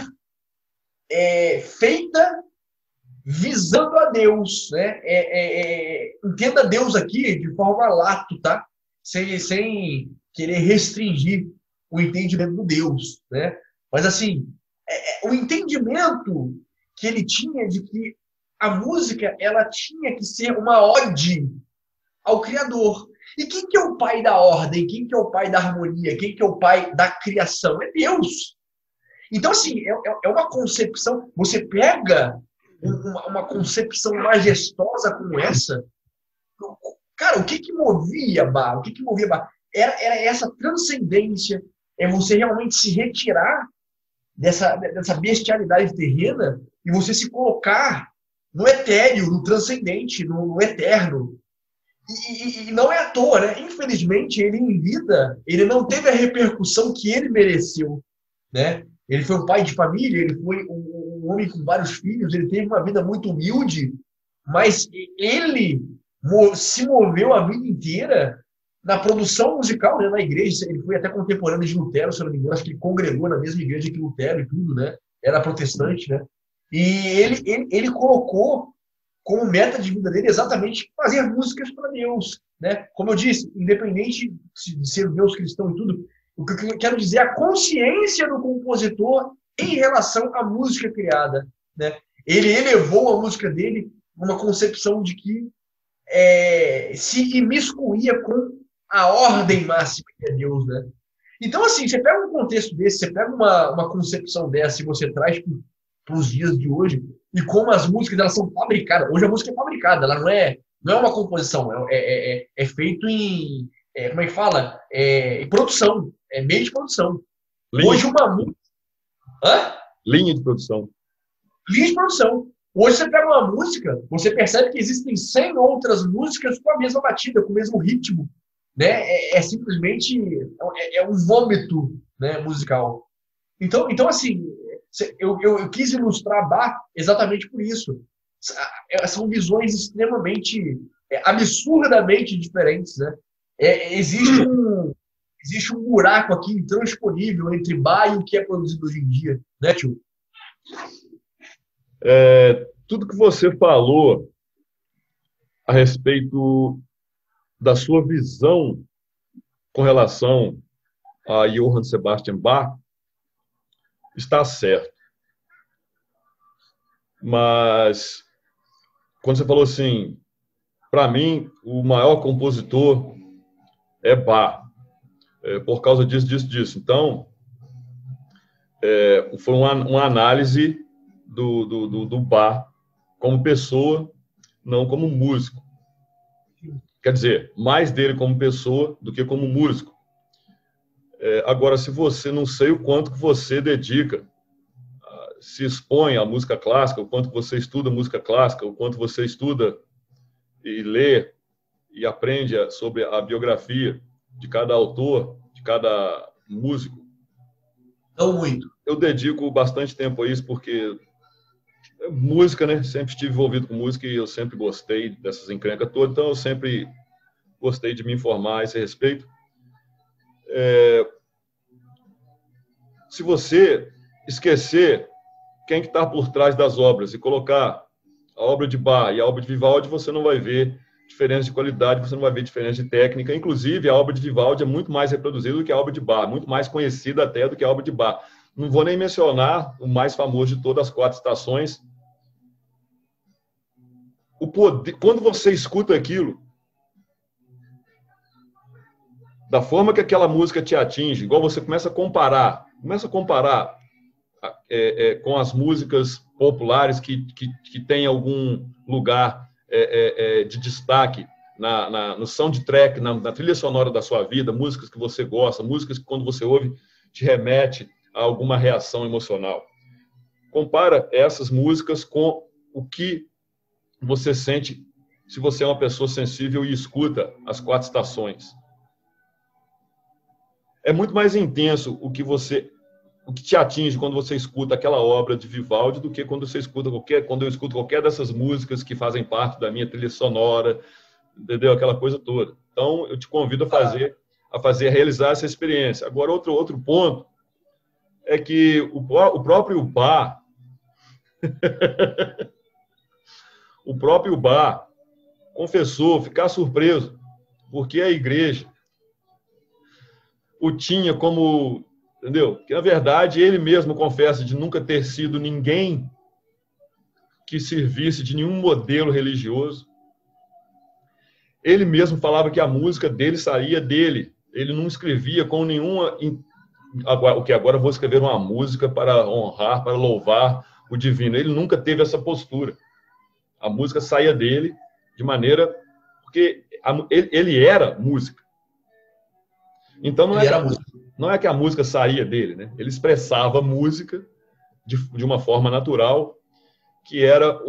feita visando a Deus, né? Entenda Deus aqui de forma lato, tá? Sem querer restringir o entendimento do Deus, né? Mas assim, o entendimento que ele tinha de que a música ela tinha que ser uma ode ao Criador. E quem que é o pai da ordem? Quem que é o pai da harmonia? Quem que é o pai da criação? É Deus. Então, assim, é uma concepção. Você pega uma concepção majestosa como essa. Cara, o que movia Bach? O que movia Bach? Era essa transcendência, é você realmente se retirar dessa bestialidade terrena e você se colocar no etéreo, no transcendente, no eterno. E não é à toa, né? Infelizmente, ele em vida, ele não teve a repercussão que ele mereceu, né? Ele foi um pai de família, ele foi um homem com vários filhos, ele teve uma vida muito humilde, mas ele se moveu a vida inteira na produção musical, né, na igreja. Ele foi até contemporâneo de Lutero, se eu não me engano, acho que ele congregou na mesma igreja que Lutero e tudo, né? Era protestante, né? E ele colocou como meta de vida dele exatamente fazer músicas para Deus, né? Como eu disse, independente de ser Deus cristão e tudo, o que eu quero dizer é a consciência do compositor em relação à música criada, né? Ele elevou a música dele numa concepção de que se imiscuía com a ordem máxima que é Deus, né? Então, assim, você pega um contexto desse, você pega uma concepção dessa e você traz para os dias de hoje, e como as músicas elas são fabricadas. Hoje a música é fabricada, ela não é uma composição, é feito em, como é que fala? Em produção, é meio de produção. Hoje uma música... Hã? Linha de produção. Linha de produção. Hoje você pega uma música, você percebe que existem 100 outras músicas com a mesma batida, com o mesmo ritmo, né? Simplesmente um vômito, né, musical. Então assim, eu quis ilustrar Bach exatamente por isso. São visões extremamente, absurdamente diferentes, né? Existe um buraco aqui intransponível entre Bach e o que é produzido hoje em dia, né, tio? Tudo que você falou a respeito da sua visão com relação a Johann Sebastian Bach está certo. Mas, quando você falou assim, para mim, o maior compositor é Bach, por causa disso. Então, foi uma análise do Bach como pessoa, não como músico. Quer dizer, mais dele como pessoa do que como músico. Agora, se você, não sei o quanto que você dedica, se expõe à música clássica, o quanto você estuda música clássica, o quanto você estuda e lê e aprende sobre a biografia de cada autor, de cada músico. Não muito. Eu dedico bastante tempo a isso porque música, né? Sempre estive envolvido com música e eu sempre gostei dessas encrencas todas, então eu sempre gostei de me informar a esse respeito. Se você esquecer quem que está por trás das obras e colocar a obra de Bach e a obra de Vivaldi, você não vai ver diferença de qualidade, você não vai ver diferença de técnica. Inclusive, a obra de Vivaldi é muito mais reproduzida do que a obra de Bach, muito mais conhecida até do que a obra de Bach. Não vou nem mencionar o mais famoso de todas as 4 estações. O poder, quando você escuta aquilo, da forma que aquela música te atinge, igual você começa a comparar com as músicas populares que têm algum lugar de destaque no soundtrack, na trilha sonora da sua vida, músicas que você gosta, músicas que quando você ouve te remete a alguma reação emocional. Compara essas músicas com o que você sente se você é uma pessoa sensível e escuta as 4 estações. É muito mais intenso o que te atinge quando você escuta aquela obra de Vivaldi do que quando eu escuto qualquer dessas músicas que fazem parte da minha trilha sonora, entendeu? Aquela coisa toda. Então, eu te convido a realizar essa experiência. Agora, outro ponto é que o próprio Bach, o próprio Bach confessou ficar surpreso, porque a igreja o tinha como, entendeu? Que, na verdade, ele mesmo confessa de nunca ter sido ninguém que servisse de nenhum modelo religioso. Ele mesmo falava que a música dele saía dele. Ele não escrevia com nenhuma... agora eu vou escrever uma música para honrar, para louvar o divino. Ele nunca teve essa postura. A música saía dele de maneira... Porque ele era música. Então, não é que a música saía dele, né? Ele expressava a música de uma forma natural, que era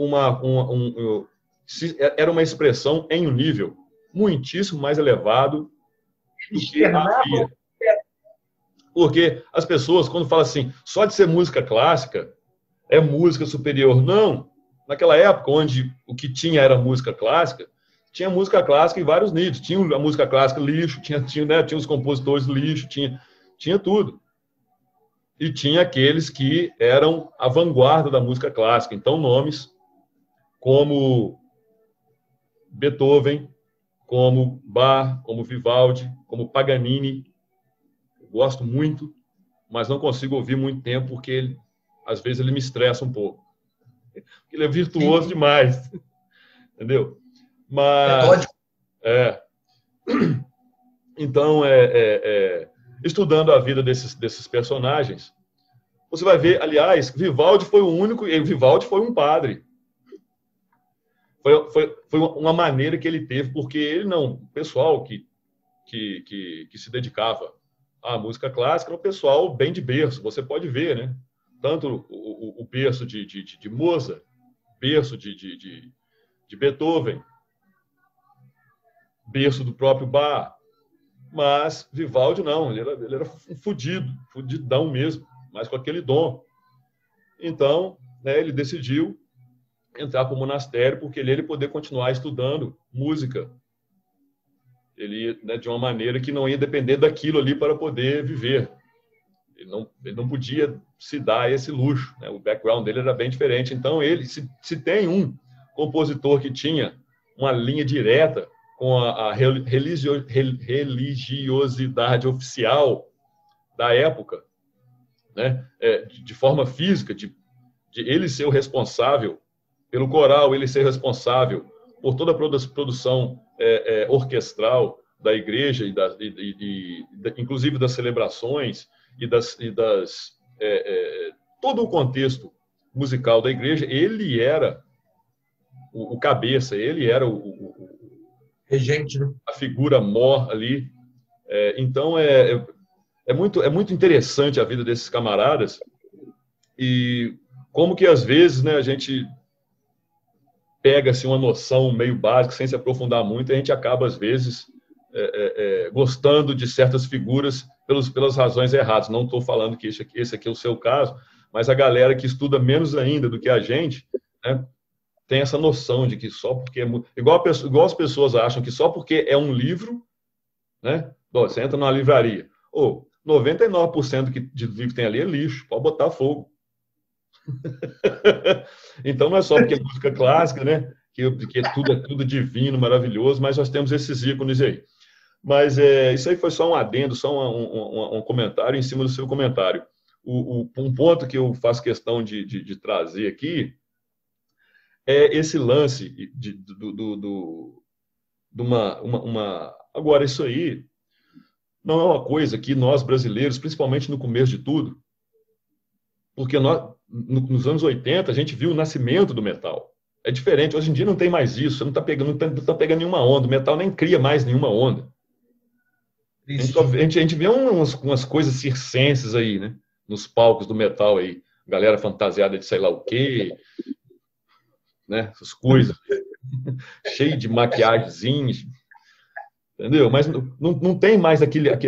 era uma expressão em um nível muitíssimo mais elevado do que havia. Porque as pessoas, quando falam assim, só de ser música clássica é música superior. Não. Naquela época, onde o que tinha era música clássica, tinha música clássica em vários níveis. Tinha a música clássica lixo, tinha os compositores lixo, tinha tudo. E tinha aqueles que eram a vanguarda da música clássica. Então, nomes como Beethoven, como Bach, como Vivaldi, como Paganini. Eu gosto muito, mas não consigo ouvir muito tempo, porque às vezes ele me estressa um pouco. Ele é virtuoso demais. Entendeu? Mas, então, estudando a vida desses personagens, você vai ver, aliás, Vivaldi foi o único, e Vivaldi foi um padre. Foi uma maneira que ele teve, porque ele não, o pessoal que se dedicava à música clássica era um pessoal bem de berço, você pode ver, né? Tanto o berço de Mozart, berço de Beethoven, berço do próprio Bach, mas Vivaldi não, ele era um fudidão mesmo, mas com aquele dom. Então, né, ele decidiu entrar para o monastério, porque ele poder continuar estudando música. Ele, né, de uma maneira que não ia depender daquilo ali para poder viver. Ele não podia se dar esse luxo, né? O background dele era bem diferente. Então, se tem um compositor que tinha uma linha direta com a religiosidade oficial da época, né? De forma física, de ele ser o responsável pelo coral, ele ser responsável por toda a produção orquestral da igreja, inclusive das celebrações e todo o contexto musical da igreja. Ele era o cabeça, ele era o regente, né? A figura mor ali. Então, é muito interessante a vida desses camaradas, e como que, às vezes, né, a gente pega-se uma noção meio básica, sem se aprofundar muito, e a gente acaba, às vezes, gostando de certas figuras pelas razões erradas. Não estou falando que esse aqui é o seu caso, mas a galera que estuda menos ainda do que a gente, né, tem essa noção de que só porque... Igual as pessoas acham que só porque é um livro, né, você entra numa livraria, 99% de livro que tem ali é lixo, pode botar fogo. Então, não é só porque é música clássica, né, que tudo é tudo divino, maravilhoso, mas nós temos esses ícones aí. Mas isso aí foi só um adendo, só um comentário em cima do seu comentário. Um ponto que eu faço questão de trazer aqui é esse lance de uma... Agora, isso aí não é uma coisa que nós, brasileiros, principalmente no começo de tudo, porque nos anos 80, a gente viu o nascimento do metal. É diferente, hoje em dia não tem mais isso, você não está pegando nenhuma onda, o metal nem cria mais nenhuma onda. A gente vê umas coisas circenses aí, né? Nos palcos do metal aí. Galera fantasiada de sei lá o quê, né? Essas coisas. Cheio de maquiagemzinhas, entendeu? Mas não tem mais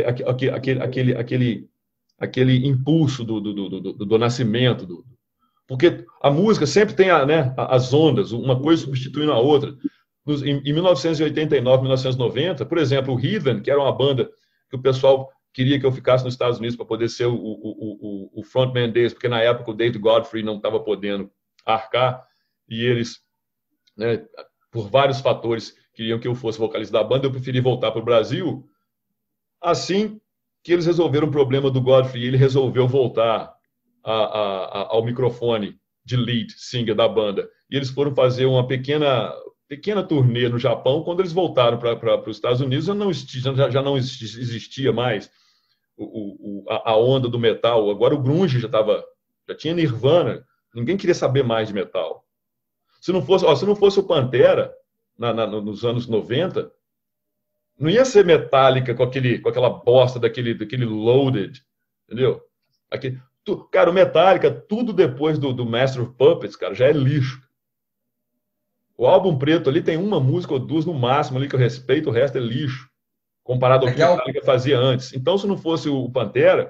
aquele impulso do nascimento. Porque a música sempre tem as ondas, uma coisa substituindo a outra. Em 1989, 1990, por exemplo, o Heathen, que era uma banda que o pessoal queria que eu ficasse nos Estados Unidos para poder ser o frontman deles, porque na época o David Godfrey não estava podendo arcar, e eles, né, por vários fatores, queriam que eu fosse vocalista da banda, eu preferi voltar para o Brasil. Assim que eles resolveram o problema do Godfrey, ele resolveu voltar ao microfone de lead singer da banda. E eles foram fazer uma pequena turnê no Japão. Quando eles voltaram para os Estados Unidos, já não existia mais a onda do metal. Agora o grunge já tinha Nirvana. Ninguém queria saber mais de metal. Se não fosse o Pantera, nos anos 90, não ia ser Metallica com aquela bosta daquele Loaded, entendeu? Cara, o Metallica, tudo depois do Master of Puppets, cara, já é lixo. O álbum preto ali tem uma música ou duas no máximo ali que eu respeito, o resto é lixo, comparado ao que o Metallica fazia antes. Então, se não fosse o Pantera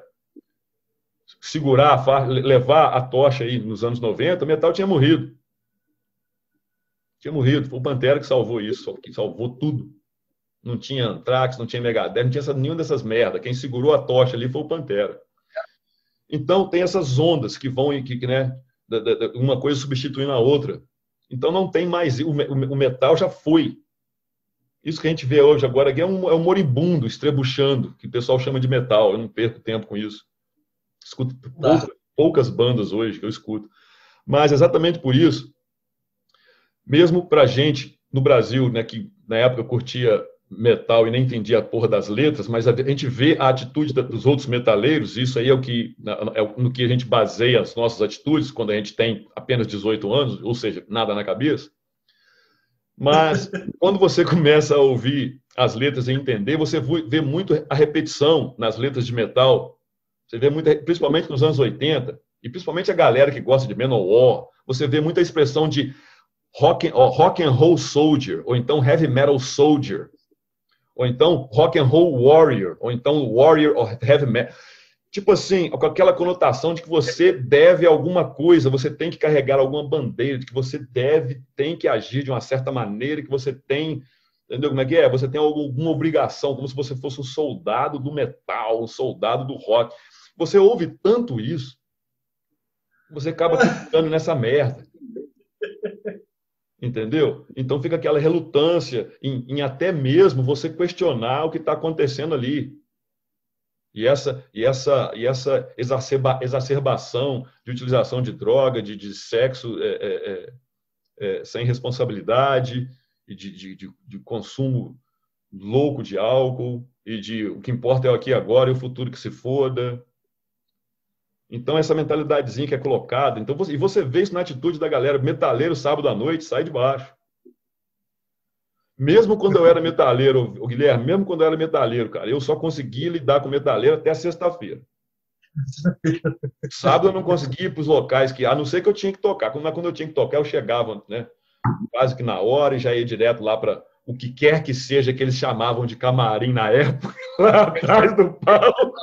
levar a tocha aí nos anos 90, o metal tinha morrido. Tinha morrido. Foi o Pantera que salvou isso, que salvou tudo. Não tinha Anthrax, não tinha Megadeth, não tinha nenhuma dessas merda. Quem segurou a tocha ali foi o Pantera. Então, tem essas ondas que vão, né, uma coisa substituindo a outra. Então, não tem mais. O metal já foi. Isso que a gente vê hoje agora aqui é um moribundo, estrebuchando, que o pessoal chama de metal. Eu não perco tempo com isso. Escuto poucas bandas hoje que eu escuto. Mas, exatamente por isso, mesmo pra gente no Brasil, né, que na época curtia metal e nem entendia a porra das letras, mas a gente vê a atitude dos outros metaleiros, isso aí é no que a gente baseia as nossas atitudes quando a gente tem apenas 18 anos, ou seja, nada na cabeça. Mas quando você começa a ouvir as letras e entender, você vê muito a repetição nas letras de metal. Você vê muito, principalmente nos anos 80, e principalmente a galera que gosta de Manowar, você vê muita expressão de rock and roll soldier, ou então heavy metal soldier, ou então rock and roll warrior, ou então warrior or heavy metal. Tipo assim, com aquela conotação de que você deve alguma coisa, você tem que carregar alguma bandeira, de que você tem que agir de uma certa maneira, que você tem, entendeu como é que é? Você tem alguma obrigação, como se você fosse um soldado do metal, um soldado do rock. Você ouve tanto isso, você acaba ficando nessa merda. Entendeu? Então fica aquela relutância em até mesmo você questionar o que está acontecendo ali. E essa exacerbação de utilização de droga, de sexo sem responsabilidade, e de consumo louco de álcool, e de o que importa é o aqui e agora e o futuro que se foda. Então, essa mentalidadezinha que é colocada. Então, você vê isso na atitude da galera. Metaleiro, sábado à noite, sai de baixo. Mesmo quando eu era metaleiro, o Guilherme, mesmo quando eu era metaleiro, cara, eu só conseguia lidar com metaleiro até sexta-feira. Sábado eu não conseguia ir para os locais a não ser que eu tinha que tocar. Quando eu tinha que tocar, eu chegava, né, quase que na hora e já ia direto lá para o que quer que seja que eles chamavam de camarim na época, lá atrás do palco.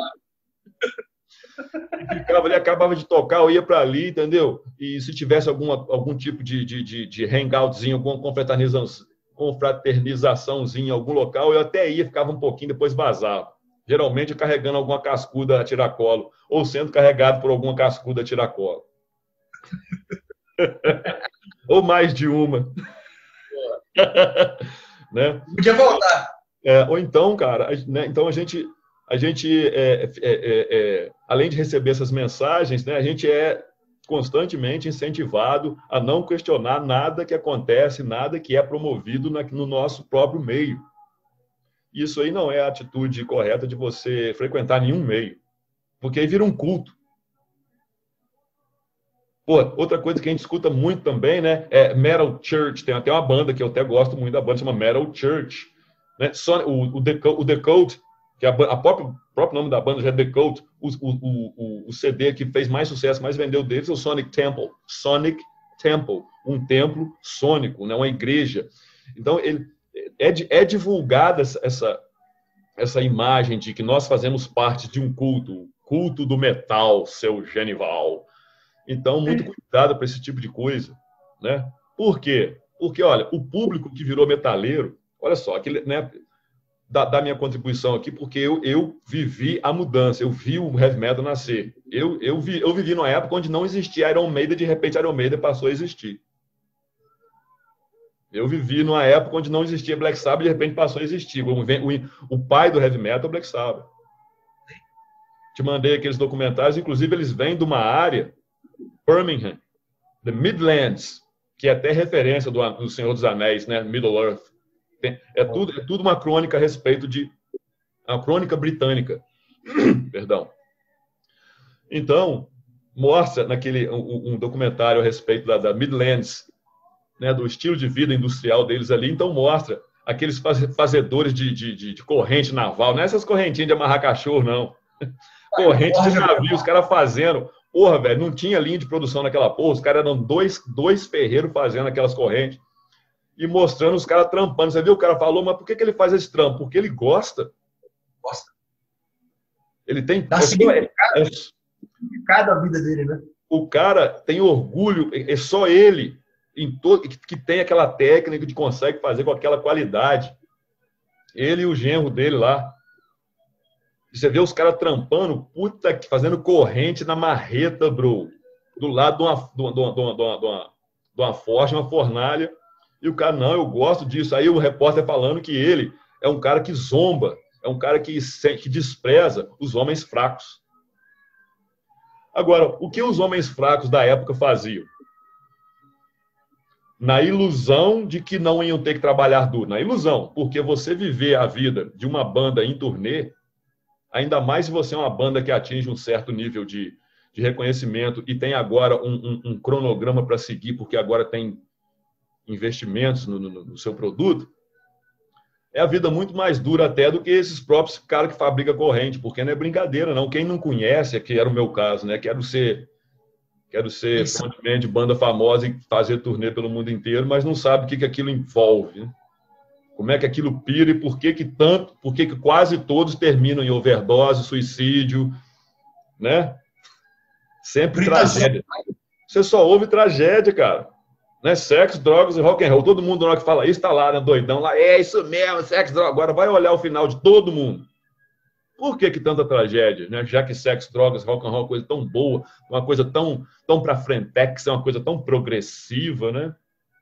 Ficava ali, acabava de tocar, eu ia para ali, entendeu? E se tivesse algum tipo de hangoutzinho, alguma confraternizaçãozinha em algum local, eu até ia, ficava um pouquinho, depois vazava. Geralmente carregando alguma cascuda a tiracolo, ou sendo carregado por alguma cascuda a tiracolo. Ou mais de uma. Né? Podia voltar. Ou então, cara, né? Então a gente além de receber essas mensagens, né, a gente é constantemente incentivado a não questionar nada que acontece, nada que é promovido no nosso próprio meio. Isso aí não é a atitude correta de você frequentar nenhum meio, porque aí vira um culto. Pô, outra coisa que a gente escuta muito também, né, é Metal Church. Tem até uma banda que eu até gosto muito da banda, chama Metal Church. Né? O The Cult que o próprio nome da banda já é The Cult, o CD que fez mais sucesso, mais vendeu deles é o Sonic Temple. Sonic Temple, um templo sônico, né? Uma igreja. Então, é divulgada essa imagem de que nós fazemos parte de um culto do metal, seu Genival. Então, muito cuidado para esse tipo de coisa, né? Por quê? Porque, olha, o público que virou metaleiro, olha só, aquele, né, da minha contribuição aqui, porque eu vivi a mudança, eu vi o heavy metal nascer. Eu vivi numa época onde não existia Iron Maiden, de repente Iron Maiden passou a existir. Eu vivi numa época onde não existia Black Sabbath, de repente passou a existir. O pai do heavy metal é o Black Sabbath. Te mandei aqueles documentários, inclusive eles vêm de uma área, Birmingham, The Midlands, que é até referência do Senhor dos Anéis, né? Middle Earth. É tudo uma crônica a respeito de... uma crônica britânica. Perdão. Então, mostra um documentário a respeito da Midlands, né, do estilo de vida industrial deles ali. Então, mostra aqueles fazedores de corrente naval. Não é essas correntinhas de amarrar cachorro, não. Corrente de navio, os caras fazendo... Porra, velho, não tinha linha de produção naquela porra. Os caras eram dois ferreiros fazendo aquelas correntes e mostrando os caras trampando. Você viu? O cara falou, mas por que ele faz esse trampo? Porque ele gosta. Gosta. Ele tem... Dá significado a vida dele, né? O cara tem orgulho, é só ele que tem aquela técnica que consegue fazer com aquela qualidade. Ele e o genro dele lá. Você vê os caras trampando, fazendo corrente na marreta, bro. Do lado de uma forja, uma fornalha. E o cara, não, eu gosto disso. Aí o repórter falando que ele é um cara que zomba, é um cara que despreza os homens fracos. Agora, o que os homens fracos da época faziam? Na ilusão de que não iam ter que trabalhar duro. Na ilusão, porque você viver a vida de uma banda em turnê, ainda mais se você é uma banda que atinge um certo nível de reconhecimento e tem agora um cronograma para seguir, porque agora tem investimentos no seu produto, é a vida muito mais dura até do que esses próprios caras que fabricam corrente, porque não é brincadeira, não. Quem não conhece, que era o meu caso, né? Quero ser frontman de banda famosa e fazer turnê pelo mundo inteiro, mas não sabe o que aquilo envolve, né? Como é que aquilo pira e por que quase todos terminam em overdose, suicídio, né? Sempre tragédia. Você só ouve tragédia, cara. Né? Sexo, drogas e rock and roll. Todo mundo na hora que fala isso está lá, né, doidão, lá, é isso mesmo, sexo, drogas. Agora vai olhar o final de todo mundo. Por que tanta tragédia, né? Já que sexo, drogas, rock and roll é uma coisa tão boa, uma coisa tão para frentex, é uma coisa tão progressiva, né?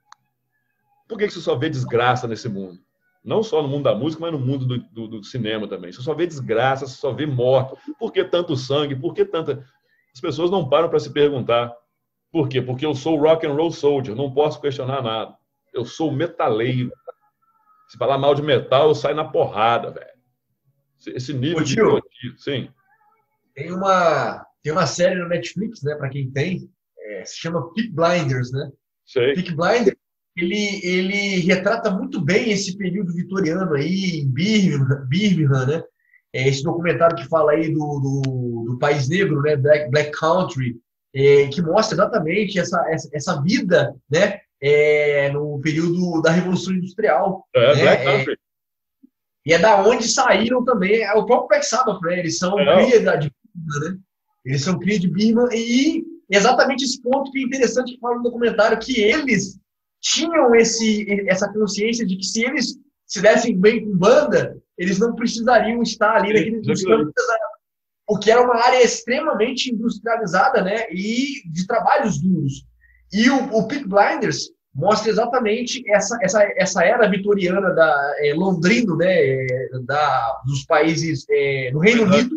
Por que você só vê desgraça nesse mundo? Não só no mundo da música, mas no mundo do cinema também. Você só vê desgraça, você só vê morte. Por que tanto sangue? Por que tanta... As pessoas não param para se perguntar. Por quê? Porque eu sou rock and roll soldier, não posso questionar nada. Eu sou metaleiro. Se falar mal de metal, eu saio na porrada, velho. Esse nível de... Sim. Tem uma série no Netflix, né, para quem tem, se chama Peaky Blinders, né? Sei. Peaky Blinders, ele retrata muito bem esse período vitoriano aí em Birmingham, né? Esse documentário que fala aí do país negro, né? Black Country, que mostra exatamente essa vida, né? No período da Revolução Industrial. Né? Black Country. E é da onde saíram também o próprio Black Sabbath, né? Eles são cria de Birmingham, né? Eles são cria de Birmingham e exatamente esse ponto que é interessante que fala no documentário, que eles tinham essa consciência de que se eles se dessem bem com banda, eles não precisariam estar ali naqueles campos, porque era uma área extremamente industrializada, né? E de trabalhos duros. E o Peaky Blinders mostra exatamente essa era vitoriana da londrino, né? Dos países do Reino Unido.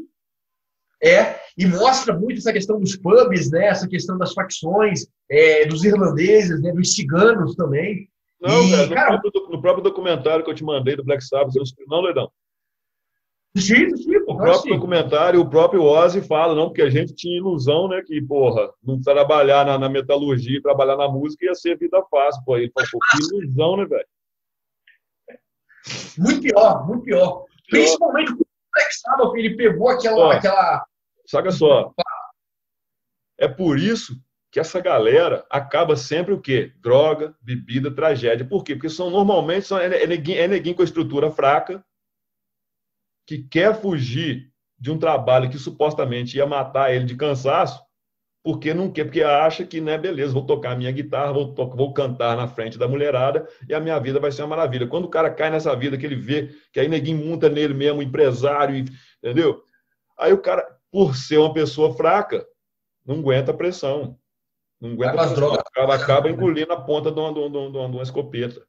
E mostra muito essa questão dos pubs, né? Essa questão das facções, dos irlandeses, né? Dos ciganos também. Não, velho, no próprio documentário que eu te mandei do Black Sabbath, não, Leidão? Sim, o próprio documentário, o próprio Ozzy fala, não, porque a gente tinha ilusão, né, que, porra, não trabalhar na metalurgia, trabalhar na música ia ser vida fácil, pô. Ele falou, que ilusão, né, velho? Muito pior, muito pior. Principalmente Black Sabbath, ele pegou Saca só. É por isso que essa galera acaba sempre o quê? Droga, bebida, tragédia. Por quê? Porque normalmente é neguinho com a estrutura fraca que quer fugir de um trabalho que supostamente ia matar ele de cansaço, porque não quer, porque acha que, né, beleza, vou tocar a minha guitarra, vou cantar na frente da mulherada e a minha vida vai ser uma maravilha. Quando o cara cai nessa vida, que ele vê que aí neguinho monta nele mesmo, empresário, entendeu? Aí o cara, por ser uma pessoa fraca, não aguenta a pressão. Não aguenta a pressão. Acaba engolindo a ponta de uma escopeta.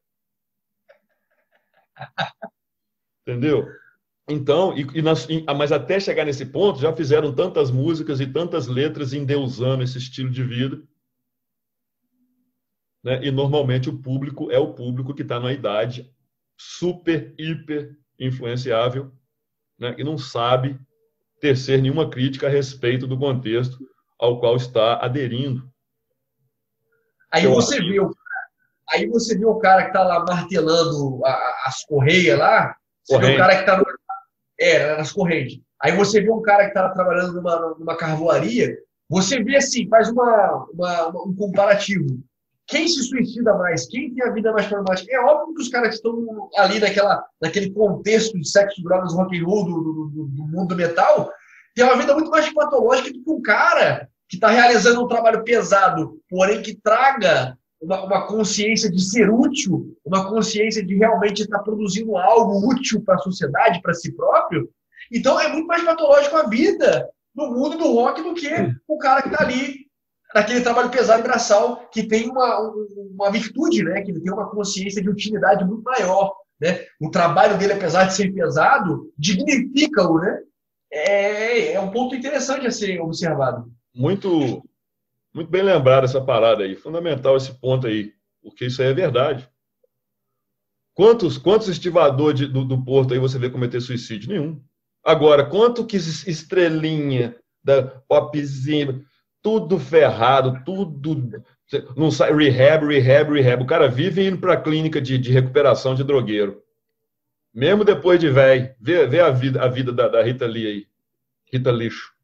Entendeu? Então, mas até chegar nesse ponto, já fizeram tantas músicas e tantas letras endeusando esse estilo de vida. Né? E normalmente o público é o público que está na idade super, hiper influenciável, né? E não sabe tecer nenhuma crítica a respeito do contexto ao qual está aderindo. Aí você vê o cara que está lá martelando as correias lá, você vê o cara que está nas correntes. Aí você vê um cara que está trabalhando numa carvoaria, você vê assim, faz um comparativo. Quem se suicida mais? Quem tem a vida mais problemática? É óbvio que os caras que estão ali naquele contexto de sexo, drogas, rock and roll do mundo do metal, tem uma vida muito mais patológica do que um cara que está realizando um trabalho pesado, porém que traga uma consciência de ser útil, uma consciência de realmente estar produzindo algo útil para a sociedade, para si próprio. Então, é muito mais patológico a vida no mundo do rock do que o cara que está ali naquele trabalho pesado e braçal, que tem uma virtude, né? Que ele tem uma consciência de utilidade muito maior. Né? O trabalho dele, apesar de ser pesado, dignifica-o, né? É um ponto interessante a ser observado. Muito bem lembrado essa parada aí. Fundamental esse ponto aí, porque isso aí é verdade. Quantos estivadores do Porto aí você vê cometer suicídio? Nenhum. Agora, quanto que estrelinha da popzinha, tudo ferrado, tudo... Não sai, rehab. O cara vive indo para a clínica de recuperação de drogueiro. Mesmo depois de velho. Vê a vida da Rita Lee aí. Rita Lixo.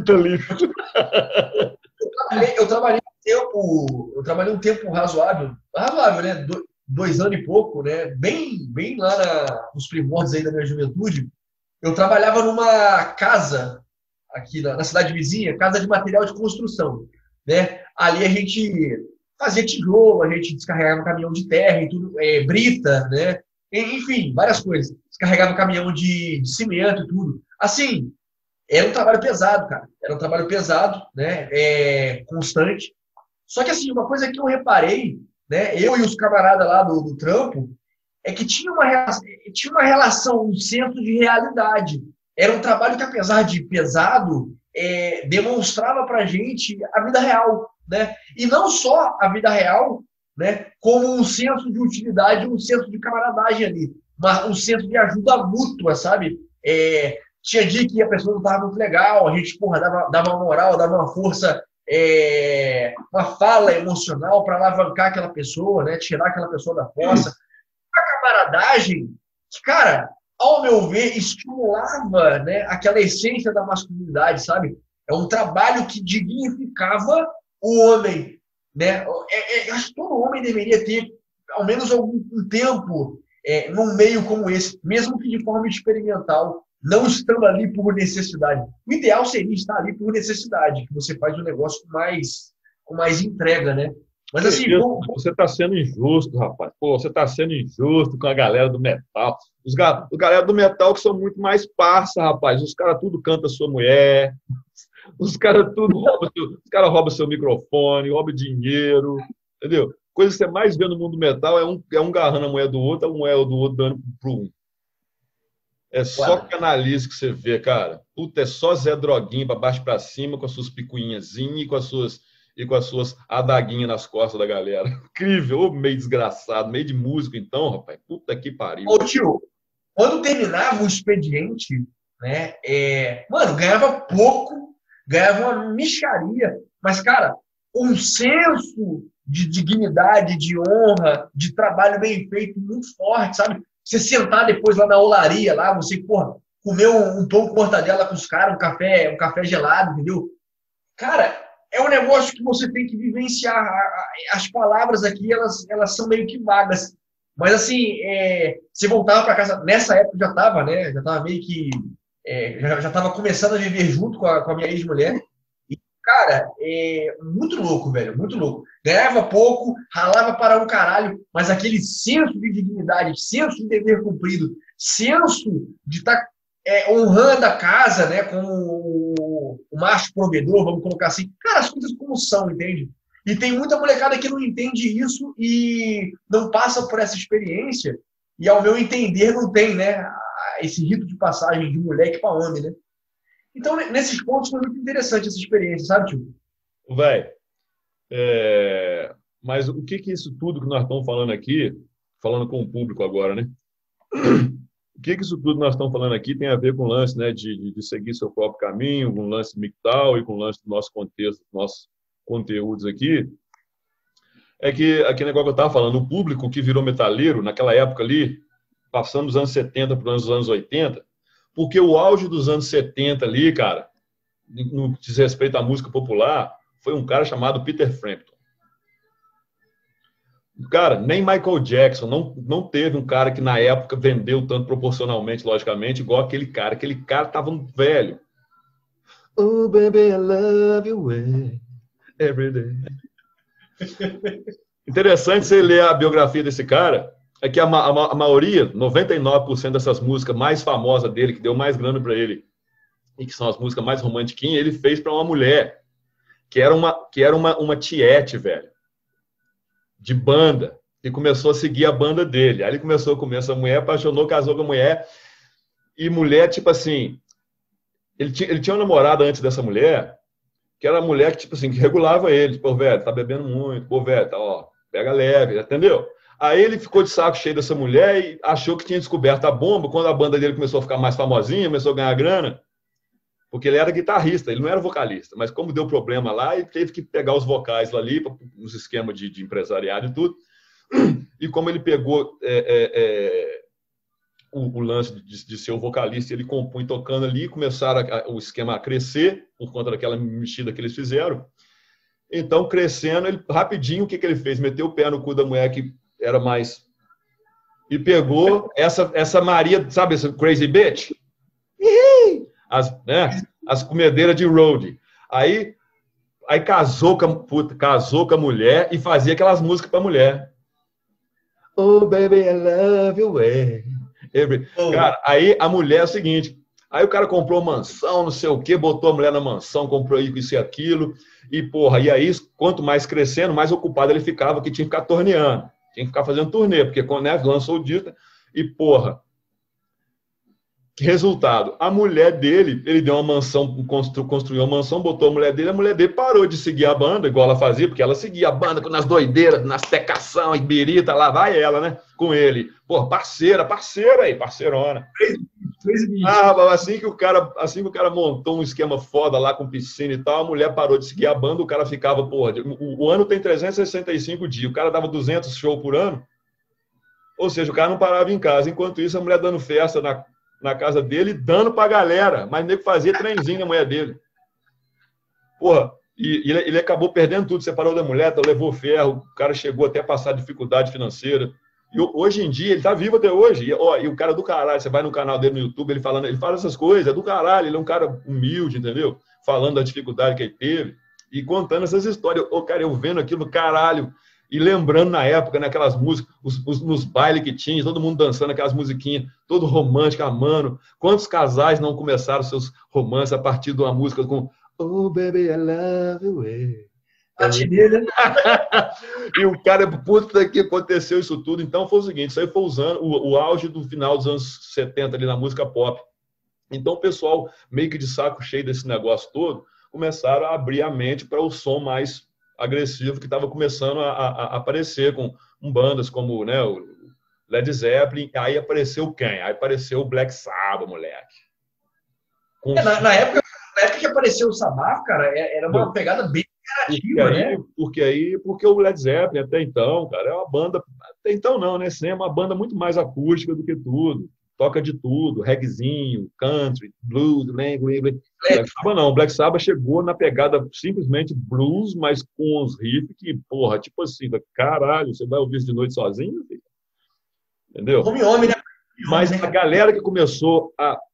Eu trabalhei um tempo razoável, né? 2 anos e pouco, né? Bem lá nos primórdios aí da minha juventude. Eu trabalhava numa casa aqui na cidade vizinha, casa de material de construção, né? Ali a gente fazia tijolo, a gente descarregava um caminhão de terra e tudo, brita, né? Enfim, várias coisas. Descarregava um caminhão de cimento e tudo. Assim, era um trabalho pesado, cara. Era um trabalho pesado, né? Constante. Só que, assim, uma coisa que eu reparei, né? Eu e os camaradas lá do trampo, é que tinha uma relação, um senso de realidade. Era um trabalho que, apesar de pesado, demonstrava pra gente a vida real, né? E não só a vida real, né? Como um senso de utilidade, um senso de camaradagem ali. Um senso de ajuda mútua, sabe? Tinha dia que a pessoa não estava muito legal, a gente, dava uma moral, dava uma força, uma fala emocional para alavancar aquela pessoa, né? Tirar aquela pessoa da fossa. A camaradagem, que, cara, ao meu ver, estimulava, né, aquela essência da masculinidade, sabe? É um trabalho que dignificava o homem, né? Acho que todo homem deveria ter, ao menos algum tempo, num meio como esse, mesmo que de forma experimental, não estando ali por necessidade. O ideal seria estar ali por necessidade, que você faz um negócio com mais entrega, né? Mas assim, você está sendo injusto, rapaz. Pô, você está sendo injusto com a galera do metal. Os galera do metal que são muito mais parça, rapaz. Os caras tudo cantam sua mulher. Os caras tudo roubam seu microfone, roubam dinheiro, entendeu? Coisa que você mais vê no mundo do metal é um garrando a mulher do outro, a mulher do outro dando pro um. É só canalice que você vê, cara. Puta, é só Zé Droguinha para baixo para cima, com as suas picuinhazinhas e com as suas adaguinhas nas costas da galera. Incrível, ô, meio desgraçado, meio de músico, então, rapaz. Puta que pariu. Ô, tio, quando terminava o expediente, né, mano, ganhava pouco, ganhava uma mixaria, mas, cara, um senso de dignidade, de honra, de trabalho bem feito, muito forte, sabe? Você sentar depois lá na olaria, lá, você, porra, comer um pão com mortadela com os caras, um café gelado, entendeu? Cara, é um negócio que você tem que vivenciar. As palavras aqui, elas são meio que vagas. Mas, assim, você voltava para casa, nessa época já estava, né? Já estava meio que... já estava começando a viver junto com a minha ex-mulher. E, cara, muito louco, velho, muito louco. Ganhava pouco, ralava para um caralho, mas aquele senso de dignidade, senso de dever cumprido, senso de estar honrando a casa, né, como o macho provedor, vamos colocar assim. Cara, as coisas como são, entende? E tem muita molecada que não entende isso e não passa por essa experiência e, ao meu entender, não tem, né, esse rito de passagem de moleque para homem, né? Então, nesses pontos, foi muito interessante essa experiência, sabe, tio? Vai. Mas o que isso tudo que nós estamos falando aqui, falando com o público agora, né? O que isso tudo que nós estamos falando aqui tem a ver com o lance, né, de seguir seu próprio caminho, com o lance mictal e com o lance do nosso contexto, dos nossos conteúdos aqui? É que aquele negócio que eu estava falando, o público que virou metaleiro naquela época ali, passando dos anos 70 para os anos 80, porque o auge dos anos 70 ali, cara, no que diz respeito à música popular, foi um cara chamado Peter Frampton. Cara, nem Michael Jackson não teve um cara que na época vendeu tanto proporcionalmente, logicamente, igual aquele cara. Aquele cara tava um velho. Oh, baby, I love you every day. Interessante você ler a biografia desse cara, é que a maioria, 99% dessas músicas mais famosas dele, que deu mais grana para ele, e que são as músicas mais romantiquinhas, ele fez para uma mulher, que era uma tiete, velho, de banda, e começou a seguir a banda dele. Aí ele começou a comer essa mulher, apaixonou, casou com a mulher, e mulher, tipo assim, ele tinha uma namorada antes dessa mulher, que era a mulher que, tipo assim, que regulava ele, pô, velho, tá bebendo muito, pô, velho, tá, ó, pega leve, entendeu? Aí ele ficou de saco cheio dessa mulher e achou que tinha descoberto a bomba. Quando a banda dele começou a ficar mais famosinha, começou a ganhar grana, porque ele era guitarrista, ele não era vocalista, mas como deu problema lá, ele teve que pegar os vocais lá ali, nos esquemas de empresariado e tudo, e como ele pegou o lance de ser o vocalista, ele compunha tocando ali, começaram o esquema a crescer, por conta daquela mexida que eles fizeram. Então, crescendo, ele rapidinho, o que ele fez? Meteu o pé no cu da mulher que era mais... E pegou essa Maria, sabe, essa crazy bitch? As comedeiras de road. Aí casou com a mulher e fazia aquelas músicas pra mulher. Oh, baby, I love you. Cara, aí a mulher é o seguinte, aí o cara comprou mansão, não sei o quê, botou a mulher na mansão, comprou isso e aquilo, e porra, e aí, quanto mais crescendo, mais ocupado ele ficava, que tinha que ficar torneando, tinha que ficar fazendo turnê, porque quando, né, lançou o disco, e porra, que resultado, a mulher dele, ele deu uma mansão, construiu uma mansão, botou a mulher dele parou de seguir a banda, igual ela fazia, porque ela seguia a banda nas doideiras, nas tecação, e birita, lá vai ela, né, com ele. Pô, parceira aí, parceirona. Assim que o cara montou um esquema foda lá com piscina e tal, a mulher parou de seguir a banda, o cara ficava, porra, o ano tem 365 dias, o cara dava 200 shows por ano, ou seja, o cara não parava em casa, enquanto isso a mulher dando festa na casa dele, dando pra galera, mas nego fazia trenzinho na mulher dele. Porra, e ele acabou perdendo tudo, separou da mulher, levou ferro, o cara chegou até a passar dificuldade financeira. E hoje em dia, ele tá vivo até hoje. E o cara do caralho, você vai no canal dele no YouTube, ele fala essas coisas, é do caralho, ele é um cara humilde, entendeu? Falando da dificuldade que ele teve e contando essas histórias. Cara, eu vendo aquilo, caralho, e lembrando na época, naquelas músicas, nos bailes que tinha, todo mundo dançando aquelas musiquinhas, todo romântico, amando. Quantos casais não começaram seus romances a partir de uma música com Oh, baby, I love you. E o cara, puta que aconteceu isso tudo. Então foi o seguinte, isso aí foi o auge do final dos anos 70 ali na música pop. Então o pessoal, meio que de saco cheio desse negócio todo, começaram a abrir a mente para o som mais agressivo que estava começando a aparecer com bandas como, né, o Led Zeppelin. Aí apareceu quem? Aí apareceu o Black Sabbath, moleque. Na época que apareceu o Sabbath, cara, era uma pegada bem criativa, né? Porque o Led Zeppelin até então, cara, é uma banda, até então não, né? Sempre é uma banda muito mais acústica do que tudo. toca de tudo, reggaezinho, country, blues, né? Black Sabbath não, Black Sabbath chegou na pegada simplesmente blues, mas com uns riffs que, porra, tipo assim, caralho, você vai ouvir isso de noite sozinho? Filho? Entendeu? Homem, né? Mas a galera que começou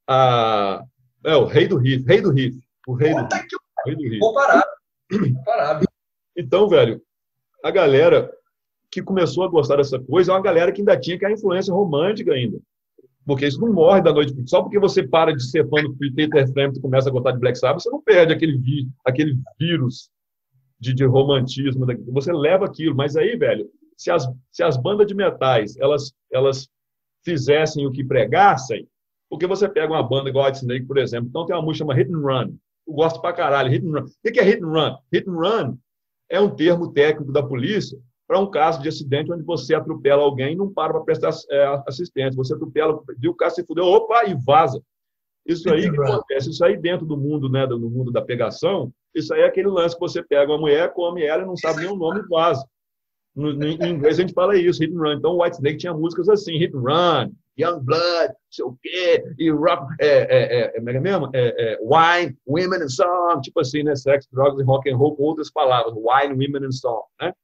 o rei do riff, o rei do riff, o rei do riff. Comparável. Então, velho, a galera que começou a gostar dessa coisa é uma galera que ainda tinha que a influência romântica ainda. Porque isso não morre da noite. Só porque você para de ser fã do Peter Frampton e começa a gostar de Black Sabbath, você não perde aquele vírus de romantismo. Você leva aquilo. Mas aí, velho, se as bandas de metais elas fizessem o que pregassem, porque você pega uma banda igual a Whitesnake, por exemplo, então tem uma música chamada Hit and Run. Eu gosto pra caralho. Hit and Run. O que é Hit and Run? Hit and Run é um termo técnico da polícia para um caso de acidente onde você atropela alguém e não para prestar assistência. Você atropela, viu o cara se fudeu, opa, e vaza. Isso aí que acontece, isso aí dentro do mundo, né, no mundo da pegação, isso aí é aquele lance que você pega uma mulher, come ela e não sabe nem o nome e vaza. Em inglês a gente fala isso, hit and run. Então o Whitesnake tinha músicas assim, hit and run, Young Blood, não sei o quê, e rock, wine, women and song, tipo assim, né, sex, drugs e rock and roll com outras palavras, wine, women and song, né?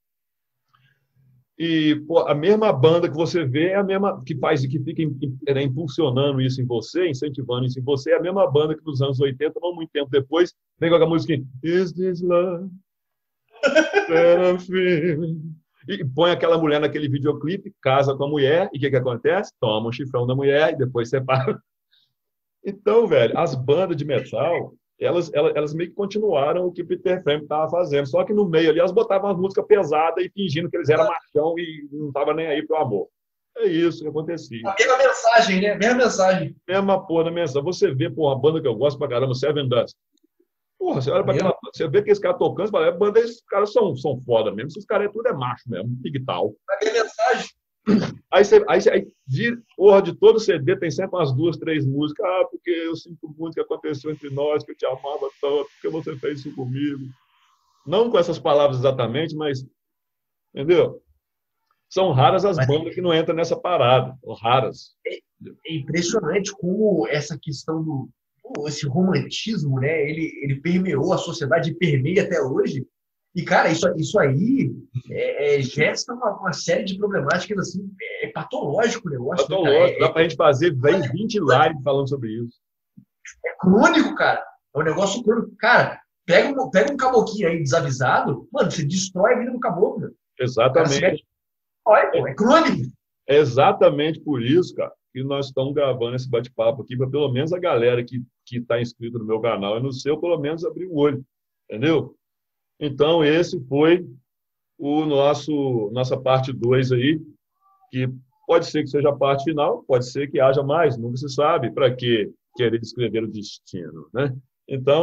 E pô, a mesma banda que você vê é a mesma que faz e que fica impulsionando isso em você, incentivando isso em você, é a mesma banda que nos anos 80, não muito tempo depois, vem com a música Is This Love That I'm Feeling? E põe aquela mulher naquele videoclipe, casa com a mulher, e o que acontece? Toma um chifrão da mulher e depois separa. Então, velho, as bandas de metal, elas meio que continuaram o que Peter Frampton estava fazendo, só que no meio ali elas botavam as músicas pesadas e fingindo que eles eram machão e não estavam nem aí pro amor. É isso que acontecia. A mesma mensagem, né? Mesma mensagem. Mesma porra da mensagem. Você vê, porra, uma banda que eu gosto pra caramba, Seven Dust. Porra, você olha pra aquela, você vê que esse cara tocando, você fala, banda, esses caras são foda mesmo, esses caras tudo é macho mesmo, big tal. A mesma mensagem. Aí porra, de todo CD tem sempre umas 2, 3 músicas. Ah, porque eu sinto muito que aconteceu entre nós, que eu te amava tanto, porque você fez isso comigo. Não com essas palavras exatamente, mas, entendeu? São raras as bandas que não entram nessa parada. São raras. É impressionante como essa questão esse romantismo, né? Ele permeou a sociedade e permeia até hoje. E, cara, isso aí gesta uma série de problemáticas, assim, é patológico o negócio. Patológico, né, dá pra gente fazer 20 lives falando sobre isso. É crônico, cara. É um negócio crônico. Cara, pega um caboclinho aí desavisado, mano, você destrói a vida do caboclo. Meu. Exatamente. É crônico. É exatamente por isso, cara, que nós estamos gravando esse bate-papo aqui, para pelo menos a galera que está inscrita no meu canal e no seu, pelo menos abrir o olho. Entendeu? Então, esse foi o nossa parte 2 aí, que pode ser que seja a parte final, pode ser que haja mais, nunca se sabe, para que querer descrever o destino, né? Então,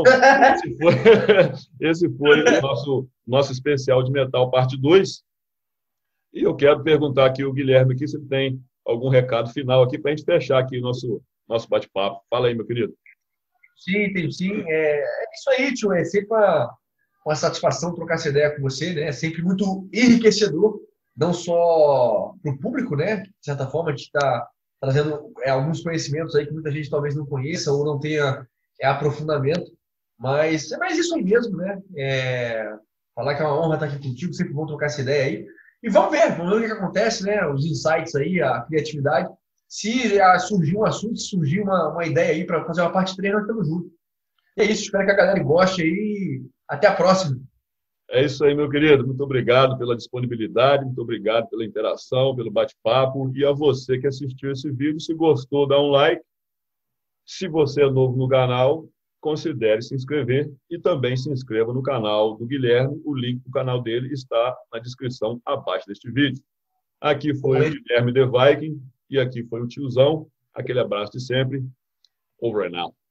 esse foi o nosso especial de metal, parte 2. E eu quero perguntar aqui ao Guilherme aqui se tem algum recado final aqui para a gente fechar aqui o nosso bate-papo. Fala aí, meu querido. Sim, tem sim. É isso aí, tio. É sempre uma satisfação trocar essa ideia com você, né? É sempre muito enriquecedor, não só para o público, né? De certa forma, a gente está trazendo alguns conhecimentos aí que muita gente talvez não conheça ou não tenha aprofundamento, mas é mais isso aí mesmo, né? Falar que é uma honra estar aqui contigo, sempre bom trocar essa ideia aí. E vamos ver o que acontece, né? Os insights aí, a criatividade. Se surgir um assunto, se surgir uma ideia aí para fazer uma parte 3, nós estamos juntos. E é isso, espero que a galera goste aí. Até a próxima. É isso aí, meu querido. Muito obrigado pela disponibilidade, muito obrigado pela interação, pelo bate-papo. E a você que assistiu esse vídeo, se gostou, dá um like. Se você é novo no canal, considere se inscrever e também se inscreva no canal do Guilherme. O link do canal dele está na descrição abaixo deste vídeo. Aqui foi o Guilherme The Viking e aqui foi o Tiozão. Aquele abraço de sempre. Over and out.